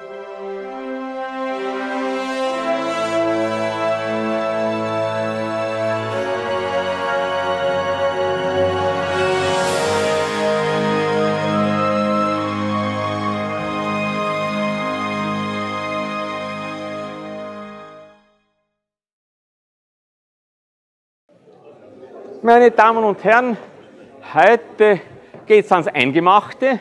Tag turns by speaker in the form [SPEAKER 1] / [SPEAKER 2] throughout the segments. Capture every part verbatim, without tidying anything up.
[SPEAKER 1] Meine Damen und Herren, heute geht es ans Eingemachte.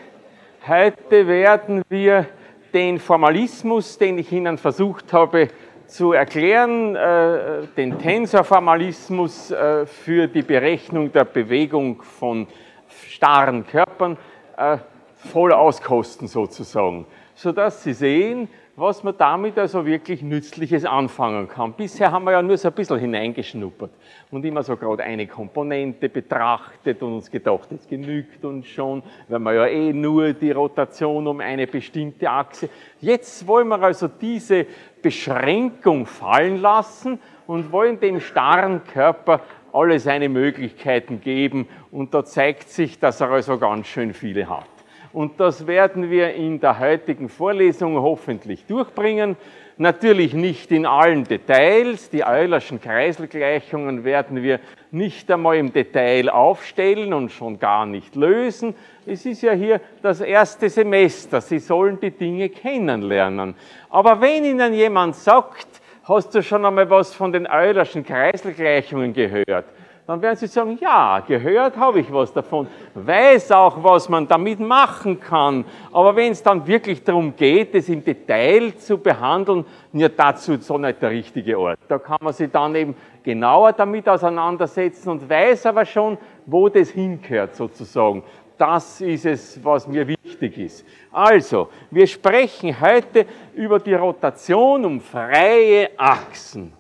[SPEAKER 1] Heute werden wir den Formalismus, den ich Ihnen versucht habe zu erklären, äh, den Tensorformalismus äh, für die Berechnung der Bewegung von starren Körpern, äh, voll auskosten sozusagen, sodass Sie sehen, was man damit also wirklich Nützliches anfangen kann. Bisher haben wir ja nur so ein bisschen hineingeschnuppert und immer so gerade eine Komponente betrachtet und uns gedacht, das genügt uns schon, weil wir ja eh nur die Rotation um eine bestimmte Achse. Jetzt wollen wir also diese Beschränkung fallen lassen und wollen dem starren Körper alle seine Möglichkeiten geben und da zeigt sich, dass er also ganz schön viele hat. Und das werden wir in der heutigen Vorlesung hoffentlich durchbringen. Natürlich nicht in allen Details. Die Eulerschen Kreiselgleichungen werden wir nicht einmal im Detail aufstellen und schon gar nicht lösen. Es ist ja hier das erste Semester. Sie sollen die Dinge kennenlernen. Aber wenn Ihnen jemand sagt, hast du schon einmal was von den Eulerschen Kreiselgleichungen gehört? Dann werden Sie sagen, ja, gehört habe ich was davon, weiß auch, was man damit machen kann. Aber wenn es dann wirklich darum geht, es im Detail zu behandeln, ja, dazu ist so nicht der richtige Ort. Da kann man sich dann eben genauer damit auseinandersetzen und weiß aber schon, wo das hingehört sozusagen. Das ist es, was mir wichtig ist. Also, wir sprechen heute über die Rotation um freie Achsen.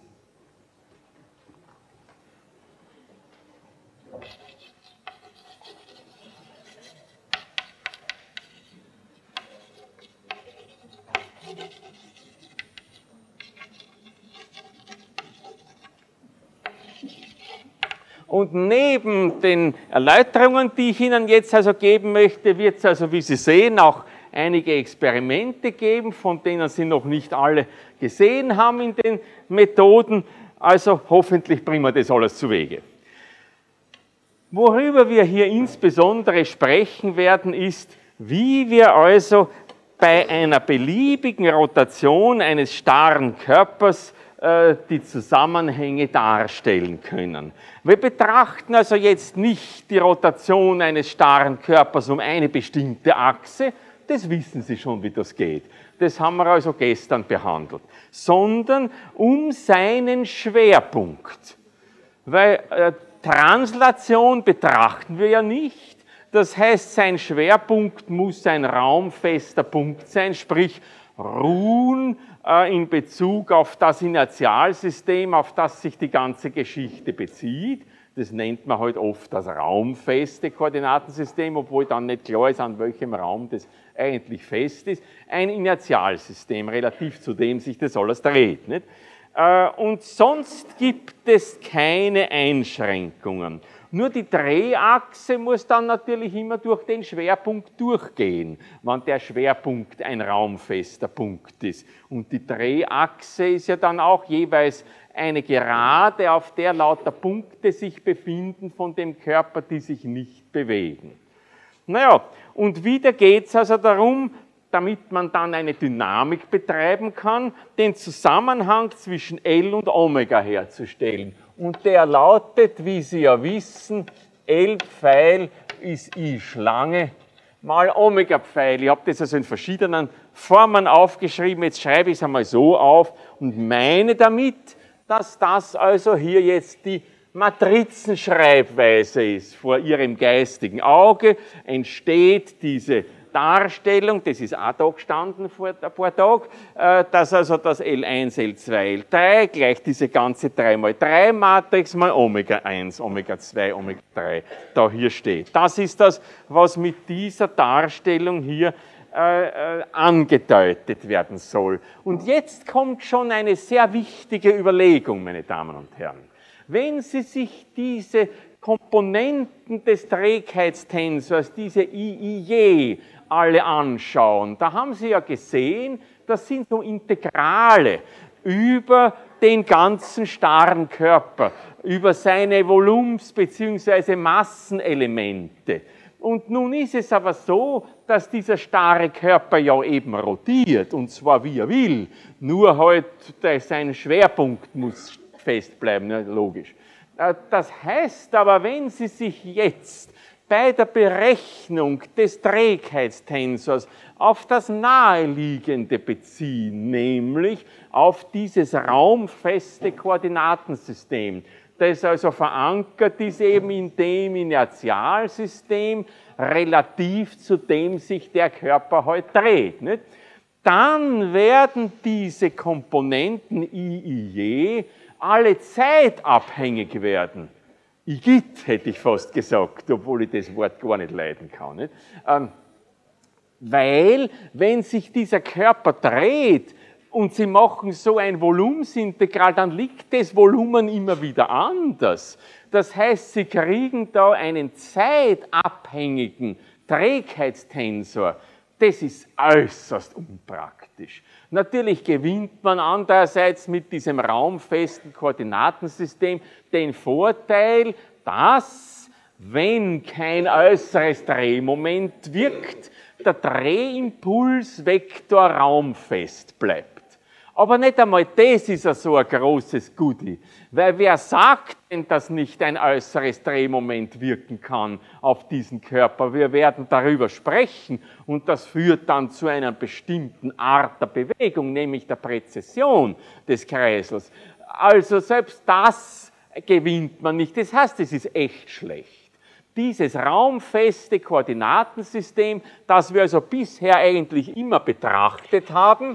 [SPEAKER 1] Und neben den Erläuterungen, die ich Ihnen jetzt also geben möchte, wird es also, wie Sie sehen, auch einige Experimente geben, von denen Sie noch nicht alle gesehen haben in den Methoden. Also hoffentlich bringen wir das alles zu Wege. Worüber wir hier insbesondere sprechen werden, ist, wie wir also bei einer beliebigen Rotation eines starren Körpers die Zusammenhänge darstellen können. Wir betrachten also jetzt nicht die Rotation eines starren Körpers um eine bestimmte Achse, das wissen Sie schon, wie das geht. Das haben wir also gestern behandelt. Sondern um seinen Schwerpunkt. Weil äh, Translation betrachten wir ja nicht. Das heißt, sein Schwerpunkt muss ein raumfester Punkt sein, sprich ruhen äh, in Bezug auf das Inertialsystem, auf das sich die ganze Geschichte bezieht. Das nennt man halt oft das raumfeste Koordinatensystem, obwohl dann nicht klar ist, an welchem Raum das eigentlich fest ist. Ein Inertialsystem, relativ zu dem sich das alles dreht. Nicht? Äh, und sonst gibt es keine Einschränkungen. Nur die Drehachse muss dann natürlich immer durch den Schwerpunkt durchgehen, wenn der Schwerpunkt ein raumfester Punkt ist. Und die Drehachse ist ja dann auch jeweils eine Gerade, auf der lauter Punkte sich befinden von dem Körper, die sich nicht bewegen. Naja, und wieder geht es also darum, damit man dann eine Dynamik betreiben kann, den Zusammenhang zwischen L und Omega herzustellen. Und der lautet, wie Sie ja wissen, L-Pfeil ist I-Schlange mal Omega-Pfeil. Ich habe das also in verschiedenen Formen aufgeschrieben. Jetzt schreibe ich es einmal so auf und meine damit, dass das also hier jetzt die Matrizenschreibweise ist. Vor Ihrem geistigen Auge entsteht diese Darstellung, das ist auch da gestanden vor ein paar Tagen, dass also das L eins, L zwei, L drei gleich diese ganze drei mal drei Matrix mal Omega eins, Omega zwei, Omega drei da hier steht. Das ist das, was mit dieser Darstellung hier äh, äh, angedeutet werden soll. Und jetzt kommt schon eine sehr wichtige Überlegung, meine Damen und Herren. Wenn Sie sich diese Komponenten des Trägheitstensors, diese I I J, alle anschauen. Da haben Sie ja gesehen, Das sind so Integrale über den ganzen starren Körper, über seine Volumens- bzw. Massenelemente. Und nun ist es aber so, dass dieser starre Körper ja eben rotiert, und zwar wie er will, nur halt sein Schwerpunkt muss fest bleiben, ne? Logisch. Das heißt aber, wenn Sie sich jetzt bei der Berechnung des Trägheitstensors auf das Naheliegende beziehen, nämlich auf dieses raumfeste Koordinatensystem, das also verankert ist eben in dem Inertialsystem, relativ zu dem sich der Körper heute dreht. Nicht? Dann werden diese Komponenten I, I, J alle Zeit abhängig werden. Igitt, hätte ich fast gesagt, obwohl ich das Wort gar nicht leiden kann. Nicht? Ähm, weil, wenn sich dieser Körper dreht, und Sie machen so ein Volumensintegral, dann liegt das Volumen immer wieder anders. Das heißt, Sie kriegen da einen zeitabhängigen Trägheitstensor. Das ist äußerst unpraktisch. Natürlich gewinnt man andererseits mit diesem raumfesten Koordinatensystem den Vorteil, dass, wenn kein äußeres Drehmoment wirkt, der Drehimpulsvektor raumfest bleibt. Aber nicht einmal das ist ja so ein großes Goodie, weil wer sagt denn, dass nicht ein äußeres Drehmoment wirken kann auf diesen Körper? Wir werden darüber sprechen und das führt dann zu einer bestimmten Art der Bewegung, nämlich der Präzession des Kreisels. Also selbst das gewinnt man nicht, das heißt, es ist echt schlecht. Dieses raumfeste Koordinatensystem, das wir also bisher eigentlich immer betrachtet haben,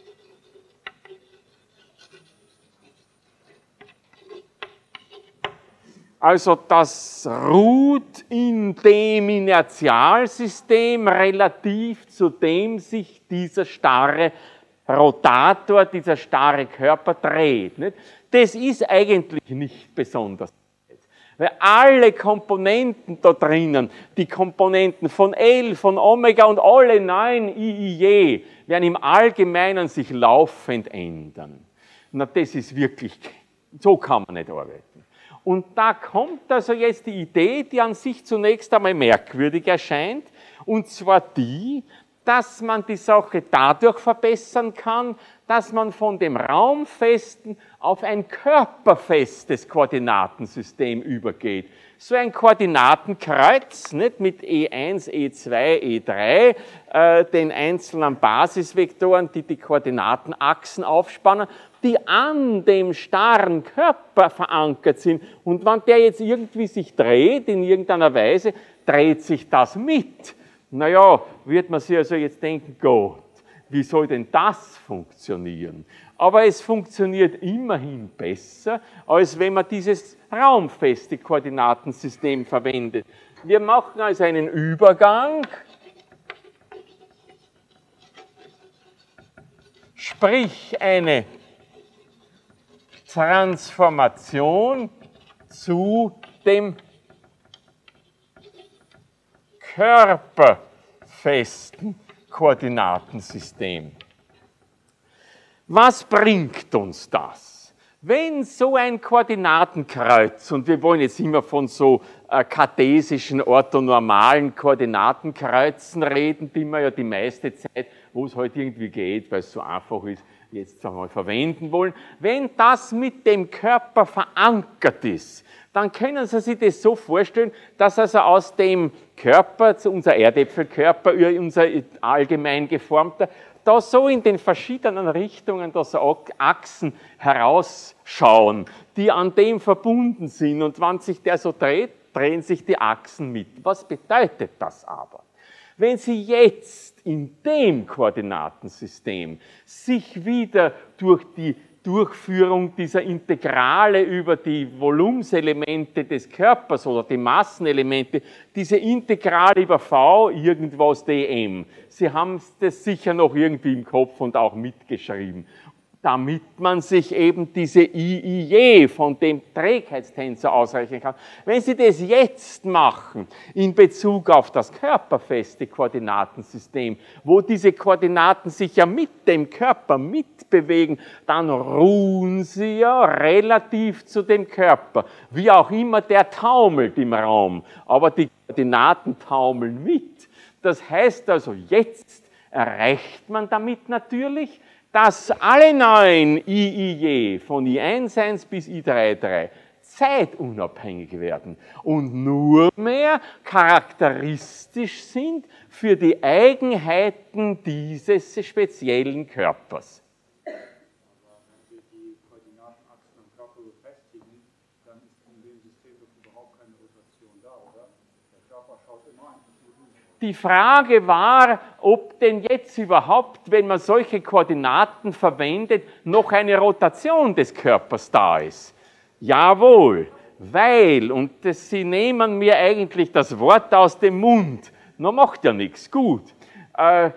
[SPEAKER 1] also das ruht in dem Inertialsystem relativ zu dem sich dieser starre Rotator, dieser starre Körper dreht. Nicht? Das ist eigentlich nicht besonders. Weil alle Komponenten da drinnen, die Komponenten von L, von Omega und alle neun I I J, werden im Allgemeinen sich laufend ändern. Na, das ist wirklich, so kann man nicht arbeiten. Und da kommt also jetzt die Idee, die an sich zunächst einmal merkwürdig erscheint, und zwar die, dass man die Sache dadurch verbessern kann, dass man von dem raumfesten auf ein körperfestes Koordinatensystem übergeht. So ein Koordinatenkreuz, nicht, mit E eins, E zwei, E drei, äh, den einzelnen Basisvektoren, die die Koordinatenachsen aufspannen, die an dem starren Körper verankert sind. Und wenn der jetzt irgendwie sich dreht, in irgendeiner Weise, dreht sich das mit. Naja, wird man sich also jetzt denken, Gott, wie soll denn das funktionieren? Aber es funktioniert immerhin besser, als wenn man dieses raumfeste Koordinatensystem verwendet. Wir machen also einen Übergang, sprich eine Transformation zu dem körperfesten Koordinatensystem. Was bringt uns das? Wenn so ein Koordinatenkreuz, und wir wollen jetzt immer von so äh, kartesischen, orthonormalen Koordinatenkreuzen reden, die wir ja die meiste Zeit, wo es halt irgendwie geht, weil es so einfach ist, jetzt einmal verwenden wollen. Wenn das mit dem Körper verankert ist, dann können Sie sich das so vorstellen, dass also aus dem Körper, unser Erdäpfelkörper, unser allgemein geformter, da so in den verschiedenen Richtungen, da so Achsen herausschauen, die an dem verbunden sind. Und wenn sich der so dreht, drehen sich die Achsen mit. Was bedeutet das aber? Wenn Sie jetzt in dem Koordinatensystem sich wieder durch die Durchführung dieser Integrale über die Volumenselemente des Körpers oder die Massenelemente, diese Integrale über V, irgendwas dm. Sie haben das sicher noch irgendwie im Kopf und auch mitgeschrieben. damit man sich eben diese I I J von dem Trägheitstensor ausrechnen kann. Wenn Sie das jetzt machen, in Bezug auf das körperfeste Koordinatensystem, wo diese Koordinaten sich ja mit dem Körper mitbewegen, dann ruhen sie ja relativ zu dem Körper. Wie auch immer, der taumelt im Raum, aber die Koordinaten taumeln mit. Das heißt also, jetzt erreicht man damit natürlich, dass alle neuen I I J von I eins eins bis I drei drei zeitunabhängig werden und nur mehr charakteristisch sind für die Eigenheiten dieses speziellen Körpers.
[SPEAKER 2] Aber wenn wir die Koordinatenachsen am Körper befestigen, dann ist in dem System doch überhaupt keine Rotation da, oder? Der Körper schaut immer einfach nur hin.
[SPEAKER 1] Die Frage war, ob denn jetzt überhaupt, wenn man solche Koordinaten verwendet, noch eine Rotation des Körpers da ist. Jawohl, weil, und das, Sie nehmen mir eigentlich das Wort aus dem Mund, na macht ja nichts, gut, äh,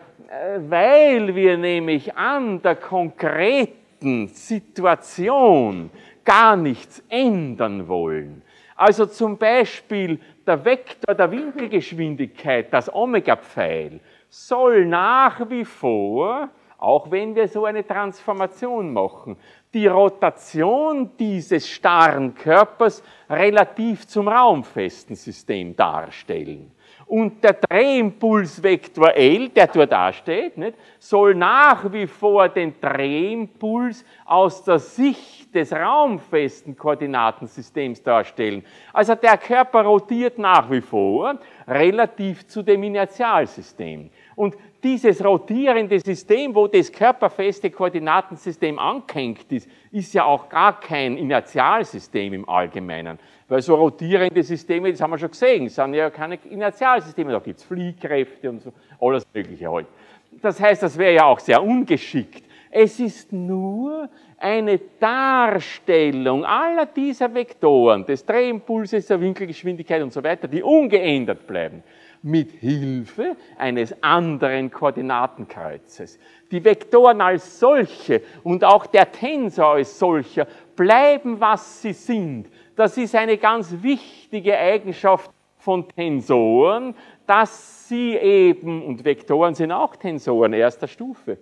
[SPEAKER 1] weil wir nämlich an der konkreten Situation gar nichts ändern wollen. Also zum Beispiel der Vektor der Winkelgeschwindigkeit, das Omega-Pfeil, soll nach wie vor, auch wenn wir so eine Transformation machen, die Rotation dieses starren Körpers relativ zum raumfesten System darstellen. Und der Drehimpulsvektor L, der dort da steht, nicht, soll nach wie vor den Drehimpuls aus der Sicht des raumfesten Koordinatensystems darstellen. Also der Körper rotiert nach wie vor relativ zu dem Inertialsystem. Und dieses rotierende System, wo das körperfeste Koordinatensystem angehängt ist, ist ja auch gar kein Inertialsystem im Allgemeinen. Weil so rotierende Systeme, das haben wir schon gesehen, sind ja keine Inertialsysteme, da gibt es Fliehkräfte und so, alles Mögliche halt. Das heißt, das wäre ja auch sehr ungeschickt. Es ist nur eine Darstellung aller dieser Vektoren, des Drehimpulses, der Winkelgeschwindigkeit und so weiter, die ungeändert bleiben, mit Hilfe eines anderen Koordinatenkreuzes. Die Vektoren als solche und auch der Tensor als solcher bleiben, was sie sind. Das ist eine ganz wichtige Eigenschaft von Tensoren, dass sie eben, und Vektoren sind auch Tensoren erster Stufe,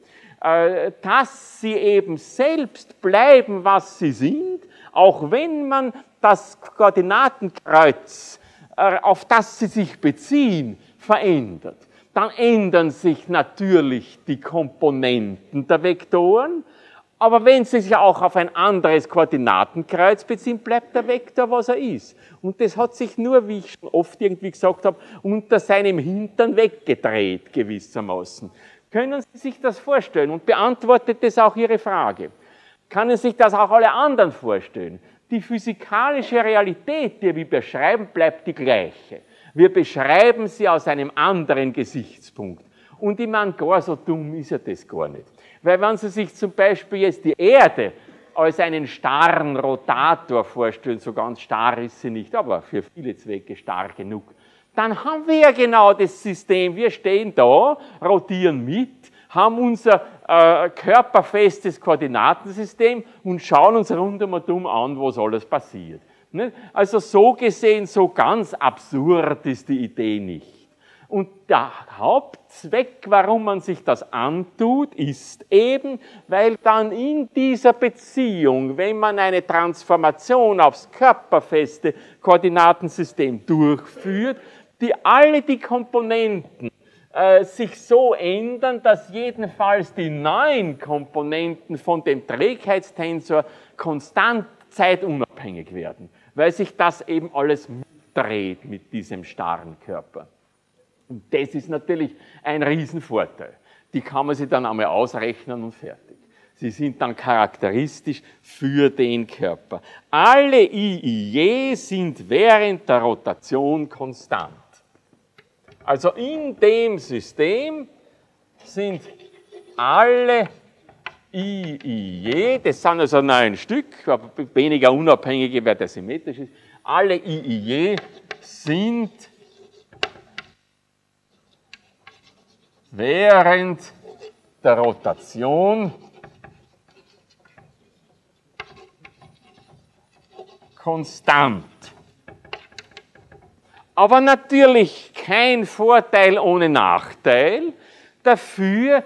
[SPEAKER 1] dass sie eben selbst bleiben, was sie sind, auch wenn man das Koordinatenkreuz, auf das sie sich beziehen, verändert. Dann ändern sich natürlich die Komponenten der Vektoren, aber wenn sie sich auch auf ein anderes Koordinatenkreuz beziehen, bleibt der Vektor, was er ist. Und das hat sich nur, wie ich schon oft irgendwie gesagt habe, unter seinem Hintern weggedreht, gewissermaßen. Können Sie sich das vorstellen? Und beantwortet das auch Ihre Frage. Können sich das auch alle anderen vorstellen? Die physikalische Realität, die wir beschreiben, bleibt die gleiche. Wir beschreiben sie aus einem anderen Gesichtspunkt. Und ich meine, gar so dumm ist ja das gar nicht. Weil wenn Sie sich zum Beispiel jetzt die Erde als einen starren Rotator vorstellen, so ganz starr ist sie nicht, aber für viele Zwecke starr genug, dann haben wir ja genau das System. Wir stehen da, rotieren mit, haben unser äh, körperfestes Koordinatensystem und schauen uns rundum und um an, was alles passiert. Nicht? Also so gesehen, so ganz absurd ist die Idee nicht. Und der Hauptzweck, warum man sich das antut, ist eben, weil dann in dieser Beziehung, wenn man eine Transformation aufs körperfeste Koordinatensystem durchführt, die alle die Komponenten äh, sich so ändern, dass jedenfalls die neuen Komponenten von dem Trägheitstensor konstant zeitunabhängig werden, weil sich das eben alles mitdreht mit diesem starren Körper. Und das ist natürlich ein Riesenvorteil. Die kann man sich dann einmal ausrechnen und fertig. Sie sind dann charakteristisch für den Körper. Alle I I J sind während der Rotation konstant. Also in dem System sind alle I I J, das sind also neun Stück, aber weniger unabhängige, weil der symmetrisch ist, alle I I J sind während der Rotation konstant. Aber natürlich kein Vorteil ohne Nachteil. Dafür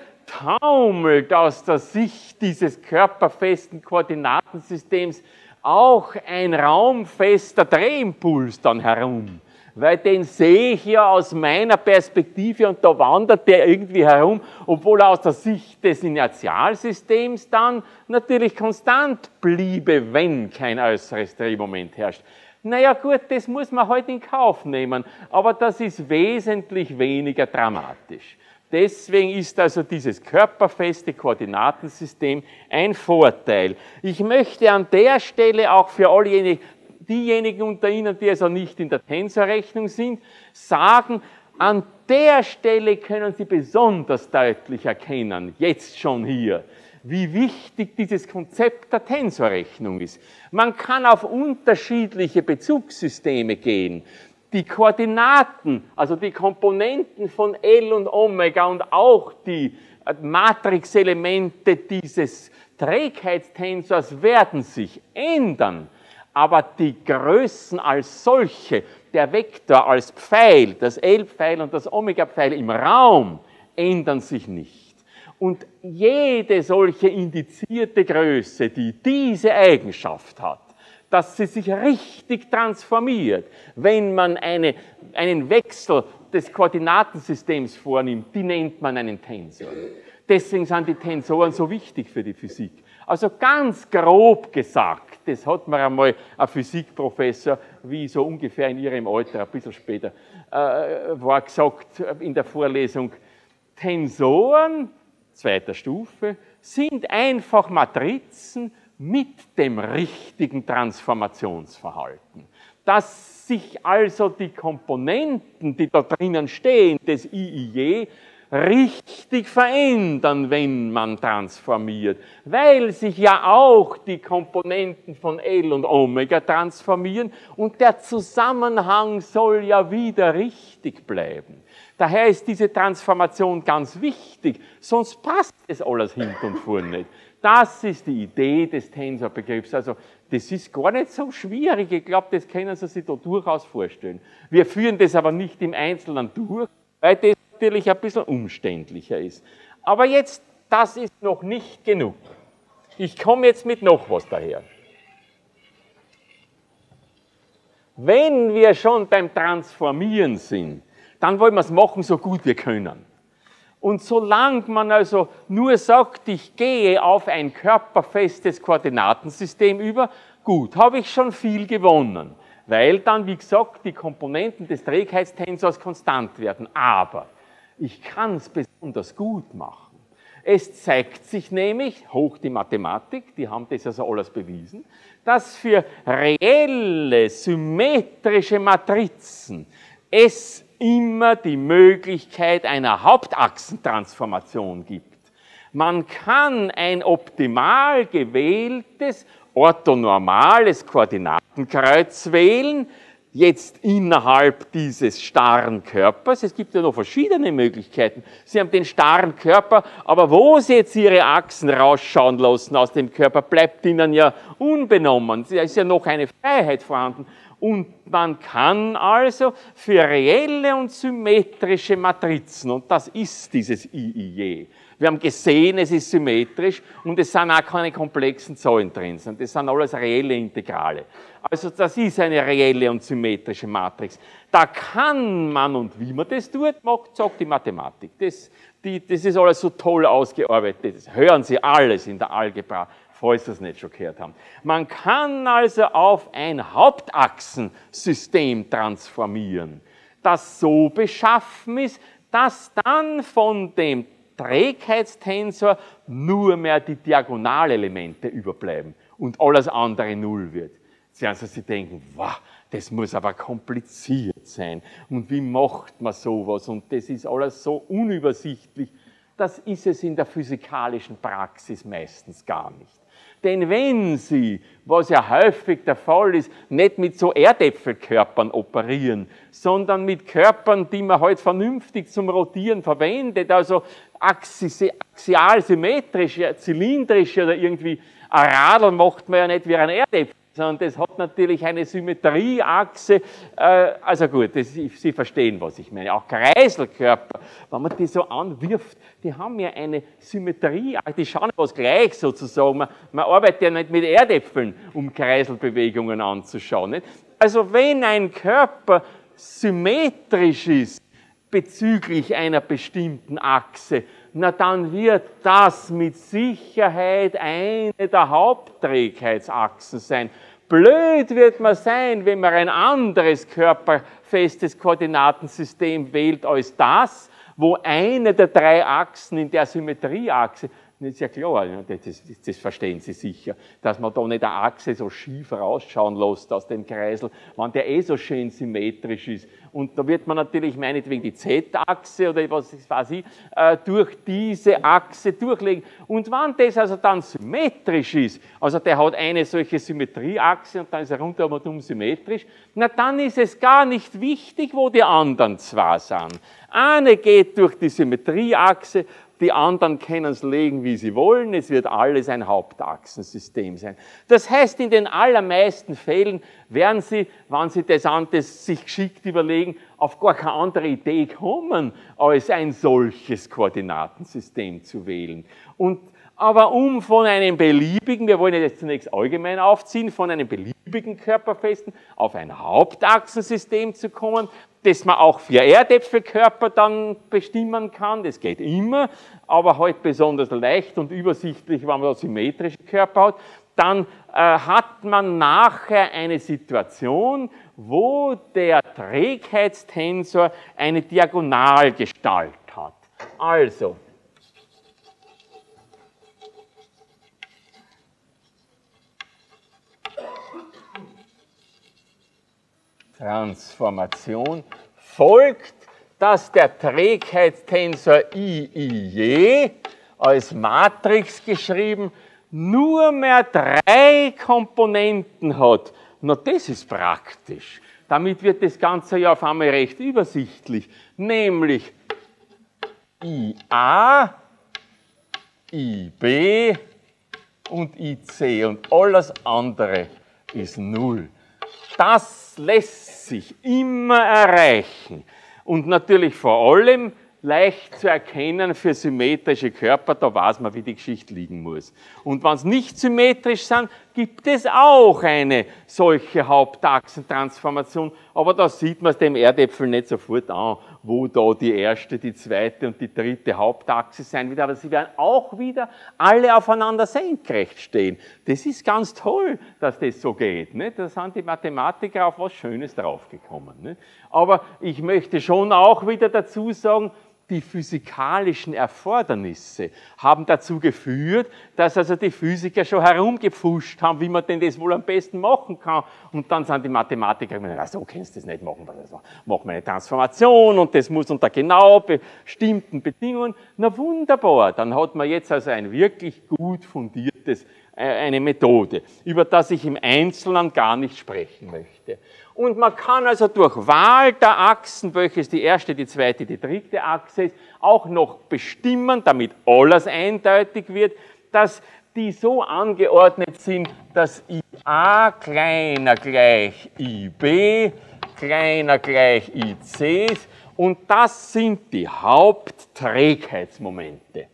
[SPEAKER 1] taumelt aus der Sicht dieses körperfesten Koordinatensystems auch ein raumfester Drehimpuls dann herum. Weil den sehe ich ja aus meiner Perspektive und da wandert der irgendwie herum, obwohl er aus der Sicht des Inertialsystems dann natürlich konstant bliebe, wenn kein äußeres Drehmoment herrscht. Naja gut, das muss man halt in Kauf nehmen, aber das ist wesentlich weniger dramatisch. Deswegen ist also dieses körperfeste Koordinatensystem ein Vorteil. Ich möchte an der Stelle auch für alle diejenigen unter Ihnen, die also nicht in der Tensorrechnung sind, sagen, an der Stelle können Sie besonders deutlich erkennen, jetzt schon hier, wie wichtig dieses Konzept der Tensorrechnung ist. Man kann auf unterschiedliche Bezugssysteme gehen. Die Koordinaten, also die Komponenten von L und Omega und auch die Matrixelemente dieses Trägheitstensors werden sich ändern. Aber die Größen als solche, der Vektor als Pfeil, das L-Pfeil und das Omega-Pfeil im Raum, ändern sich nicht. Und jede solche indizierte Größe, die diese Eigenschaft hat, dass sie sich richtig transformiert, wenn man eine, einen Wechsel des Koordinatensystems vornimmt, die nennt man einen Tensor. Deswegen sind die Tensoren so wichtig für die Physik. Also ganz grob gesagt, das hat mir einmal ein Physikprofessor, wie so ungefähr in Ihrem Alter, ein bisschen später, äh, war gesagt in der Vorlesung, Tensoren, zweiter Stufe, sind einfach Matrizen mit dem richtigen Transformationsverhalten. Dass sich also die Komponenten, die da drinnen stehen, des I I J, richtig verändern, wenn man transformiert, weil sich ja auch die Komponenten von L und Omega transformieren und der Zusammenhang soll ja wieder richtig bleiben. Daher ist diese Transformation ganz wichtig, sonst passt es alles hinten und vorne nicht. Das ist die Idee des Tensorbegriffs. Also das ist gar nicht so schwierig. Ich glaube, das können Sie sich da durchaus vorstellen. Wir führen das aber nicht im Einzelnen durch, weil das natürlich ein bisschen umständlicher ist. Aber jetzt, das ist noch nicht genug. Ich komme jetzt mit noch was daher. Wenn wir schon beim Transformieren sind, dann wollen wir es machen, so gut wir können. Und solange man also nur sagt, ich gehe auf ein körperfestes Koordinatensystem über, gut, habe ich schon viel gewonnen, weil dann, wie gesagt, die Komponenten des Trägheitstensors konstant werden. Aber ich kann es besonders gut machen. Es zeigt sich nämlich, hoch die Mathematik, die haben das also alles bewiesen, dass für reelle, symmetrische Matrizen es immer die Möglichkeit einer Hauptachsentransformation gibt. Man kann ein optimal gewähltes, orthonormales Koordinatenkreuz wählen, jetzt innerhalb dieses starren Körpers. Es gibt ja noch verschiedene Möglichkeiten. Sie haben den starren Körper, aber wo Sie jetzt Ihre Achsen rausschauen lassen aus dem Körper, bleibt Ihnen ja unbenommen. Da ist ja noch eine Freiheit vorhanden. Und man kann also für reelle und symmetrische Matrizen, und das ist dieses I I J, wir haben gesehen, es ist symmetrisch und es sind auch keine komplexen Zahlen drin, sondern das sind alles reelle Integrale. Also das ist eine reelle und symmetrische Matrix. Da kann man, und wie man das tut, macht, sagt die Mathematik. Das, die, das ist alles so toll ausgearbeitet. Das hören Sie alles in der Algebra, falls Sie es nicht schon gehört haben. Man kann also auf ein Hauptachsensystem transformieren, das so beschaffen ist, dass dann von dem Trägheitstensor nur mehr die Diagonalelemente überbleiben und alles andere null wird. Sie also Sie denken, wow, das muss aber kompliziert sein. Und wie macht man sowas? Und das ist alles so unübersichtlich. Das ist es in der physikalischen Praxis meistens gar nicht. Denn wenn Sie, was ja häufig der Fall ist, nicht mit so Erdäpfelkörpern operieren, sondern mit Körpern, die man halt vernünftig zum Rotieren verwendet, also axial symmetrisch, zylindrisch oder irgendwie, ein Radl macht man ja nicht wie ein Erdäpfel, sondern das hat natürlich eine Symmetrieachse. Äh, also gut, das, Sie verstehen, was ich meine. Auch Kreiselkörper, wenn man die so anwirft, die haben ja eine Symmetrieachse, die schauen was gleich sozusagen. Man, man arbeitet ja nicht mit Erdäpfeln, um Kreiselbewegungen anzuschauen. Nicht? Also wenn ein Körper symmetrisch ist bezüglich einer bestimmten Achse, na dann wird das mit Sicherheit eine der Hauptträgheitsachsen sein. Blöd wird man sein, wenn man ein anderes körperfestes Koordinatensystem wählt als das, wo eine der drei Achsen in der Symmetrieachse, das ist ja klar, das, das, das verstehen Sie sicher, dass man da nicht eine Achse so schief rausschauen lässt aus dem Kreisel, wenn der eh so schön symmetrisch ist. Und da wird man natürlich meinetwegen die Z-Achse oder was weiß ich, äh, durch diese Achse durchlegen. Und wenn das also dann symmetrisch ist, also der hat eine solche Symmetrieachse und dann ist er rundherum symmetrisch, na dann ist es gar nicht wichtig, wo die anderen zwei sind. Eine geht durch die Symmetrieachse, die anderen können es legen, wie sie wollen. Es wird alles ein Hauptachsensystem sein. Das heißt, in den allermeisten Fällen werden Sie, wenn Sie das, das sich geschickt überlegen, auf gar keine andere Idee kommen, als ein solches Koordinatensystem zu wählen. Und aber um von einem beliebigen, wir wollen jetzt zunächst allgemein aufziehen, von einem beliebigen Körperfesten auf ein Hauptachsensystem zu kommen, das man auch für Erdäpfelkörper dann bestimmen kann, das geht immer, aber halt besonders leicht und übersichtlich, wenn man symmetrische Körper hat, dann äh, hat man nachher eine Situation, wo der Trägheitstensor eine Diagonalgestalt hat. Also, Transformation folgt, dass der Trägheitstensor I I J als Matrix geschrieben nur mehr drei Komponenten hat. Na, das ist praktisch. Damit wird das Ganze ja auf einmal recht übersichtlich. Nämlich I A, I B und I C und alles andere ist null. Das lässt sich immer erreichen und natürlich vor allem leicht zu erkennen für symmetrische Körper, da weiß man, wie die Geschichte liegen muss. Und wenn es nicht symmetrisch sind, gibt es auch eine solche Hauptachsentransformation, aber da sieht man es dem Erdäpfel nicht sofort an, wo da die erste, die zweite und die dritte Hauptachse sein wird, aber sie werden auch wieder alle aufeinander senkrecht stehen. Das ist ganz toll, dass das so geht. Nicht? Da sind die Mathematiker auf was Schönes draufgekommen. Nicht? Aber ich möchte schon auch wieder dazu sagen, die physikalischen Erfordernisse haben dazu geführt, dass also die Physiker schon herumgepfuscht haben, wie man denn das wohl am besten machen kann. Und dann sind die Mathematiker gesagt, na, so kannst du das nicht machen, also machen wir eine Transformation und das muss unter genau bestimmten Bedingungen. Na wunderbar, dann hat man jetzt also ein wirklich gut fundiertes, eine Methode, über das ich im Einzelnen gar nicht sprechen möchte. Und man kann also durch Wahl der Achsen, welches die erste, die zweite, die dritte Achse ist, auch noch bestimmen, damit alles eindeutig wird, dass die so angeordnet sind, dass I A kleiner gleich I B kleiner gleich I C ist. Und das sind die Hauptträgheitsmomente.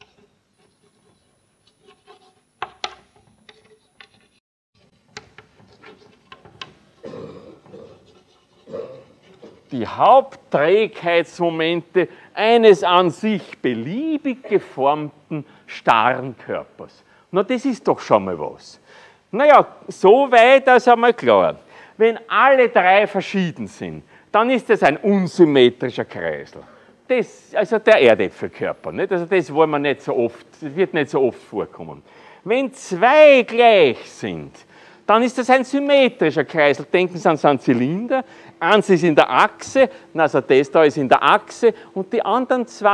[SPEAKER 1] Die Hauptträgheitsmomente eines an sich beliebig geformten starren Körpers. Na, das ist doch schon mal was. Naja, so weit ist einmal klar. Wenn alle drei verschieden sind, dann ist das ein unsymmetrischer Kreisel. Das, also der Erdäpfelkörper, nicht? Also das wollen wir nicht so oft, das wird nicht so oft vorkommen. Wenn zwei gleich sind, dann ist das ein symmetrischer Kreisel. Denken Sie an so einen Zylinder. Eins ist in der Achse, also das da ist in der Achse und die anderen zwei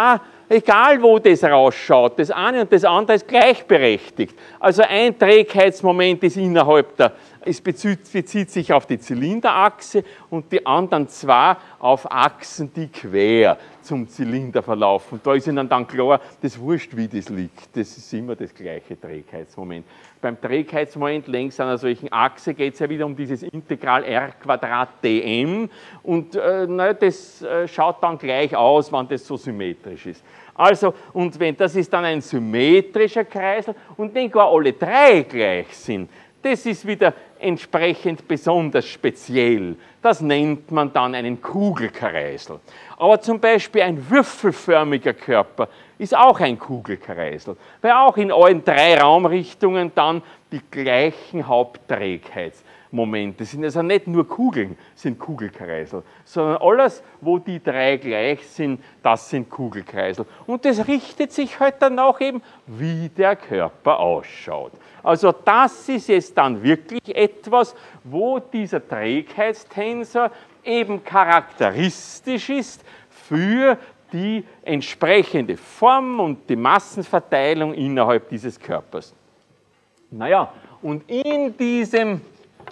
[SPEAKER 1] Egal, wo das rausschaut, das eine und das andere ist gleichberechtigt. Also ein Trägheitsmoment ist innerhalb der, es bezieht, bezieht sich auf die Zylinderachse und die anderen zwei auf Achsen, die quer zum Zylinder verlaufen. Da ist Ihnen dann klar, das ist wurscht, wie das liegt. Das ist immer das gleiche Trägheitsmoment. Beim Trägheitsmoment längs einer solchen Achse geht es ja wieder um dieses Integral r Quadrat dm und äh, na, das äh, schaut dann gleich aus, wenn das so symmetrisch ist. Also, und wenn das ist dann ein symmetrischer Kreisel und wenn gar alle drei gleich sind, das ist wieder entsprechend besonders speziell. Das nennt man dann einen Kugelkreisel. Aber zum Beispiel ein würfelförmiger Körper ist auch ein Kugelkreisel, weil auch in allen drei Raumrichtungen dann die gleichen Hauptträgheitsmomente sind. Also nicht nur Kugeln sind Kugelkreisel, sondern alles, wo die drei gleich sind, das sind Kugelkreisel. Und das richtet sich halt dann auch eben, wie der Körper ausschaut. Also das ist jetzt dann wirklich etwas, wo dieser Trägheitstensor eben charakteristisch ist für die entsprechende Form und die Massenverteilung innerhalb dieses Körpers. Naja, und in diesem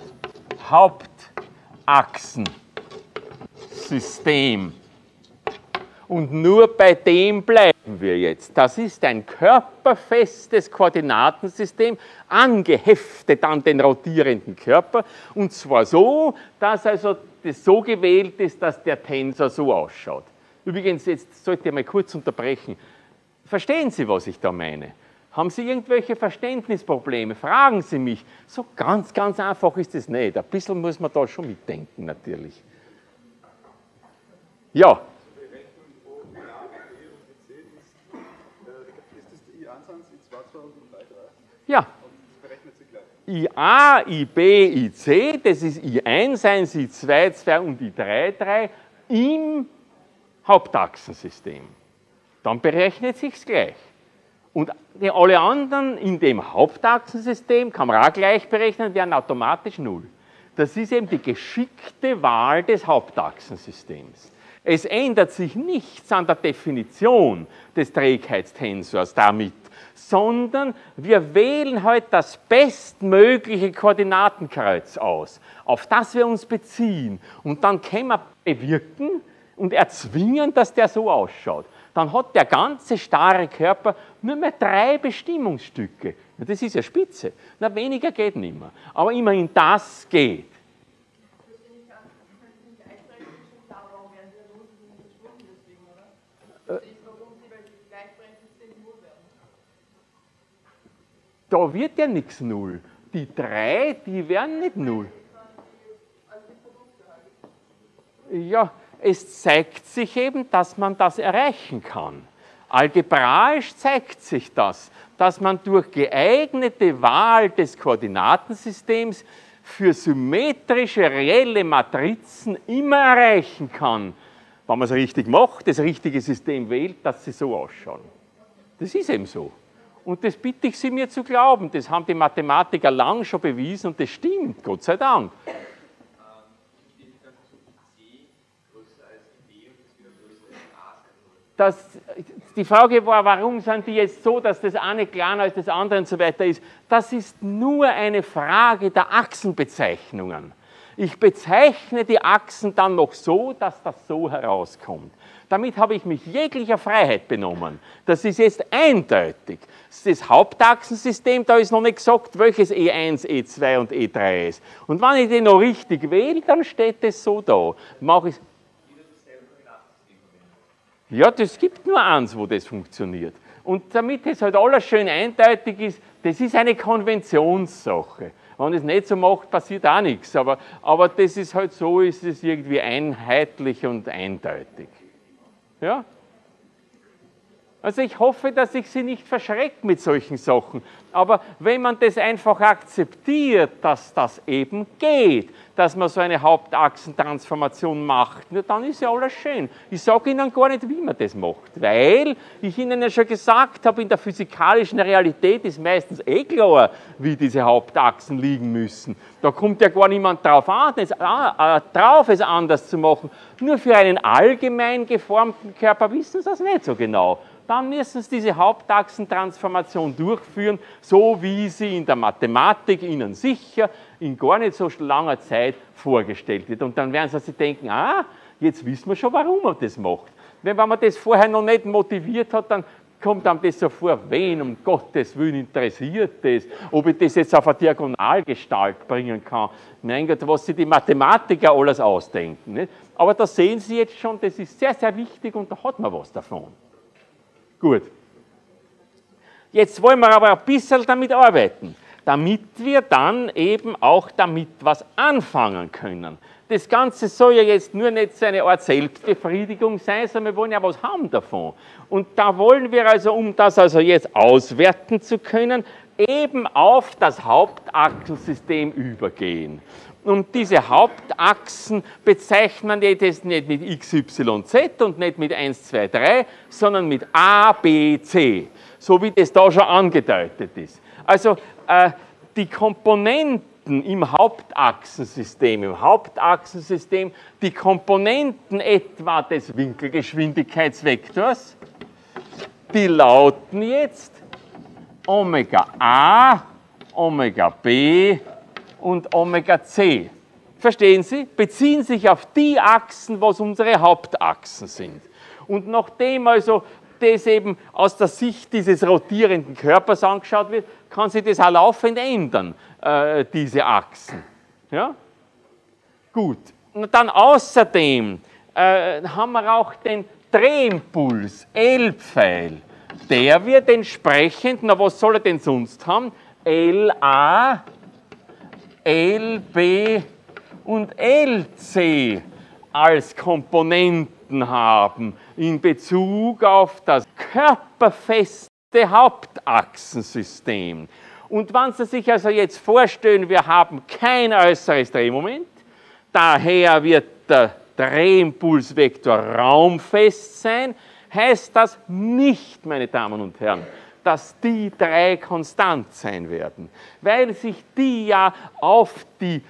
[SPEAKER 1] Hauptachsensystem, und nur bei dem bleiben wir jetzt, das ist ein körperfestes Koordinatensystem, angeheftet an den rotierenden Körper, und zwar so, dass also das so gewählt ist, dass der Tensor so ausschaut. Übrigens, jetzt sollte ich mal kurz unterbrechen. Verstehen Sie, was ich da meine? Haben Sie irgendwelche Verständnisprobleme? Fragen Sie mich. So ganz, ganz einfach ist es nicht. Ein bisschen muss man da schon mitdenken, natürlich. Ja. Ja. I A, I B, I C, das ist I eins, eins, I zwei, zwei und I drei, drei im Hauptachsensystem. Dann berechnet sich es gleich. Und die, alle anderen in dem Hauptachsensystem, kann man auch gleich berechnen, werden automatisch null. Das ist eben die geschickte Wahl des Hauptachsensystems. Es ändert sich nichts an der Definition des Trägheitstensors damit, sondern wir wählen halt das bestmögliche Koordinatenkreuz aus, auf das wir uns beziehen. Und dann können wir bewirken und erzwingen, dass der so ausschaut. Dann hat der ganze starre Körper nur mehr drei Bestimmungsstücke. Das ist ja spitze. Na, weniger geht nicht mehr. Aber immerhin das geht. Da wird ja nichts null. Die drei, die werden nicht null. Ja, es zeigt sich eben, dass man das erreichen kann. Algebraisch zeigt sich das, dass man durch geeignete Wahl des Koordinatensystems für symmetrische reelle Matrizen immer erreichen kann, wenn man es richtig macht, das richtige System wählt, dass sie so ausschauen. Das ist eben so. Und das bitte ich Sie mir zu glauben. Das haben die Mathematiker lang schon bewiesen und das stimmt, Gott sei Dank. Das, die Frage war, warum sind die jetzt so, dass das eine kleiner als das andere und so weiter ist. Das ist nur eine Frage der Achsenbezeichnungen. Ich bezeichne die Achsen dann noch so, dass das so herauskommt. Damit habe ich mich jeglicher Freiheit benommen. Das ist jetzt eindeutig. Das Hauptachsensystem, da ist noch nicht gesagt, welches E eins, E zwei und E drei ist. Und wenn ich den noch richtig wähle, dann steht es so da. Mache ich Ja, das gibt nur eins, wo das funktioniert. Und damit es halt alles schön eindeutig ist, das ist eine Konventionssache. Wenn es nicht so macht, passiert auch nichts. Aber, aber das ist halt so, ist es irgendwie einheitlich und eindeutig. Ja? Also ich hoffe, dass ich Sie nicht verschreckt mit solchen Sachen. Aber wenn man das einfach akzeptiert, dass das eben geht, dass man so eine Hauptachsentransformation macht, dann ist ja alles schön. Ich sage Ihnen gar nicht, wie man das macht, weil ich Ihnen ja schon gesagt habe, in der physikalischen Realität ist meistens eh klar, wie diese Hauptachsen liegen müssen. Da kommt ja gar niemand drauf an, es, äh, drauf, es anders zu machen. Nur für einen allgemein geformten Körper wissen Sie das nicht so genau. dann müssen Sie diese Hauptachsentransformation durchführen, so wie sie in der Mathematik Ihnen sicher in gar nicht so langer Zeit vorgestellt wird. Und dann werden Sie sich denken, ah, jetzt wissen wir schon, warum man das macht. Wenn man das vorher noch nicht motiviert hat, dann kommt einem das so vor, wen um Gottes Willen interessiert das, ob ich das jetzt auf eine Diagonalgestalt bringen kann. Mein Gott, was sich die Mathematiker alles ausdenken. Nicht? Aber da sehen Sie jetzt schon, das ist sehr, sehr wichtig und da hat man was davon. Gut. Jetzt wollen wir aber ein bisschen damit arbeiten, damit wir dann eben auch damit was anfangen können. Das Ganze soll ja jetzt nur nicht so eine Art Selbstbefriedigung sein, sondern wir wollen ja was haben davon. Und da wollen wir also, um das also jetzt auswerten zu können, eben auf das Hauptachsensystem übergehen. Und diese Hauptachsen bezeichnet man jetzt nicht mit x, y, z und nicht mit eins, zwei, drei, sondern mit a, b, c, so wie das da schon angedeutet ist. Also äh, die Komponenten im Hauptachsensystem, im Hauptachsensystem die Komponenten etwa des Winkelgeschwindigkeitsvektors, die lauten jetzt Omega a, Omega b und Omega c. Verstehen Sie? Beziehen sich auf die Achsen, was unsere Hauptachsen sind. Und nachdem also das eben aus der Sicht dieses rotierenden Körpers angeschaut wird, kann sich das auch laufend ändern, äh, diese Achsen. Ja? Gut. Und dann außerdem äh, haben wir auch den Drehimpuls, L-Pfeil. Der wird entsprechend, na was soll er denn sonst haben? L A, L B und L C als Komponenten haben in Bezug auf das körperfeste Hauptachsensystem. Und wenn Sie sich also jetzt vorstellen, wir haben kein äußeres Drehmoment, daher wird der Drehimpulsvektor raumfest sein, heißt das nicht, meine Damen und Herren, dass die drei konstant sein werden, weil sich die ja auf die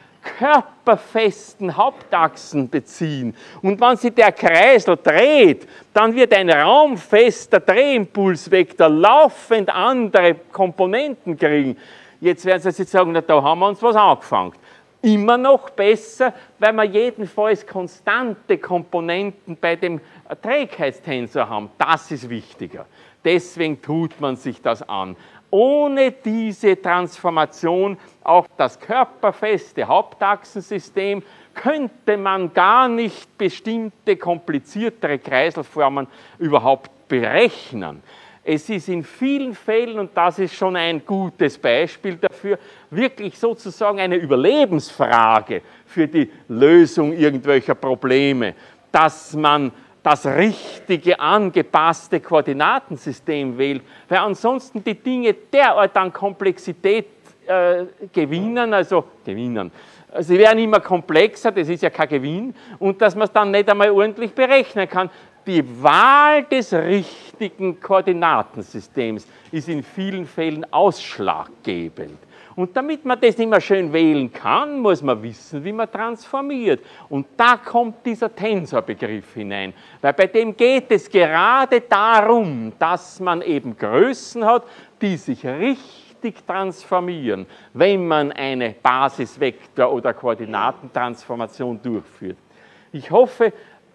[SPEAKER 1] körperfesten Hauptachsen beziehen. Und wenn sich der Kreisel dreht, dann wird ein raumfester Drehimpulsvektor laufend andere Komponenten kriegen. Jetzt werden Sie sich sagen, na, da haben wir uns was angefangen. Immer noch besser, weil wir jedenfalls konstante Komponenten bei dem Trägheitstensor haben. Das ist wichtiger. Deswegen tut man sich das an. Ohne diese Transformation auf das körperfeste Hauptachsensystem könnte man gar nicht bestimmte kompliziertere Kreiselformen überhaupt berechnen. Es ist in vielen Fällen, und das ist schon ein gutes Beispiel dafür, wirklich sozusagen eine Überlebensfrage für die Lösung irgendwelcher Probleme, dass man das richtige, angepasste Koordinatensystem wählt, weil ansonsten die Dinge derart an Komplexität äh, gewinnen, also gewinnen. Sie werden immer komplexer, das ist ja kein Gewinn, und dass man es dann nicht einmal ordentlich berechnen kann. Die Wahl des richtigen Koordinatensystems ist in vielen Fällen ausschlaggebend. Und damit man das immer schön wählen kann, muss man wissen, wie man transformiert. Und da kommt dieser Tensorbegriff hinein. Weil bei dem geht es gerade darum, dass man eben Größen hat, die sich richtig transformieren, wenn man eine Basisvektor- oder Koordinatentransformation durchführt. Ich hoffe,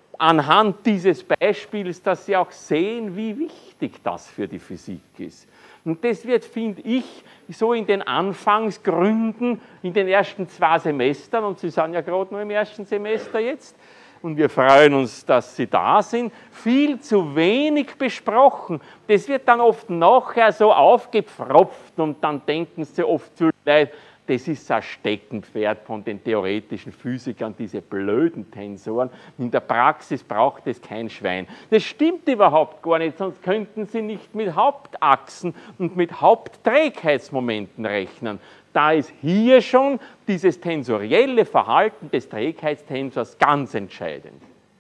[SPEAKER 1] anhand dieses Beispiels, dass Sie auch sehen, wie wichtig das für die Physik ist. Und das wird, finde ich, so in den Anfangsgründen, in den ersten zwei Semestern, und Sie sind ja gerade noch im ersten Semester jetzt, und wir freuen uns, dass Sie da sind, viel zu wenig besprochen. Das wird dann oft nachher so aufgepfropft und dann denken Sie oft zu Leid, das ist ein Steckenpferd von den theoretischen Physikern, diese blöden Tensoren. In der Praxis braucht es kein Schwein. Das stimmt überhaupt gar nicht, sonst könnten Sie nicht mit Hauptachsen und mit Hauptträgheitsmomenten rechnen. Da ist hier schon dieses tensorielle Verhalten des Trägheitstensors ganz entscheidend.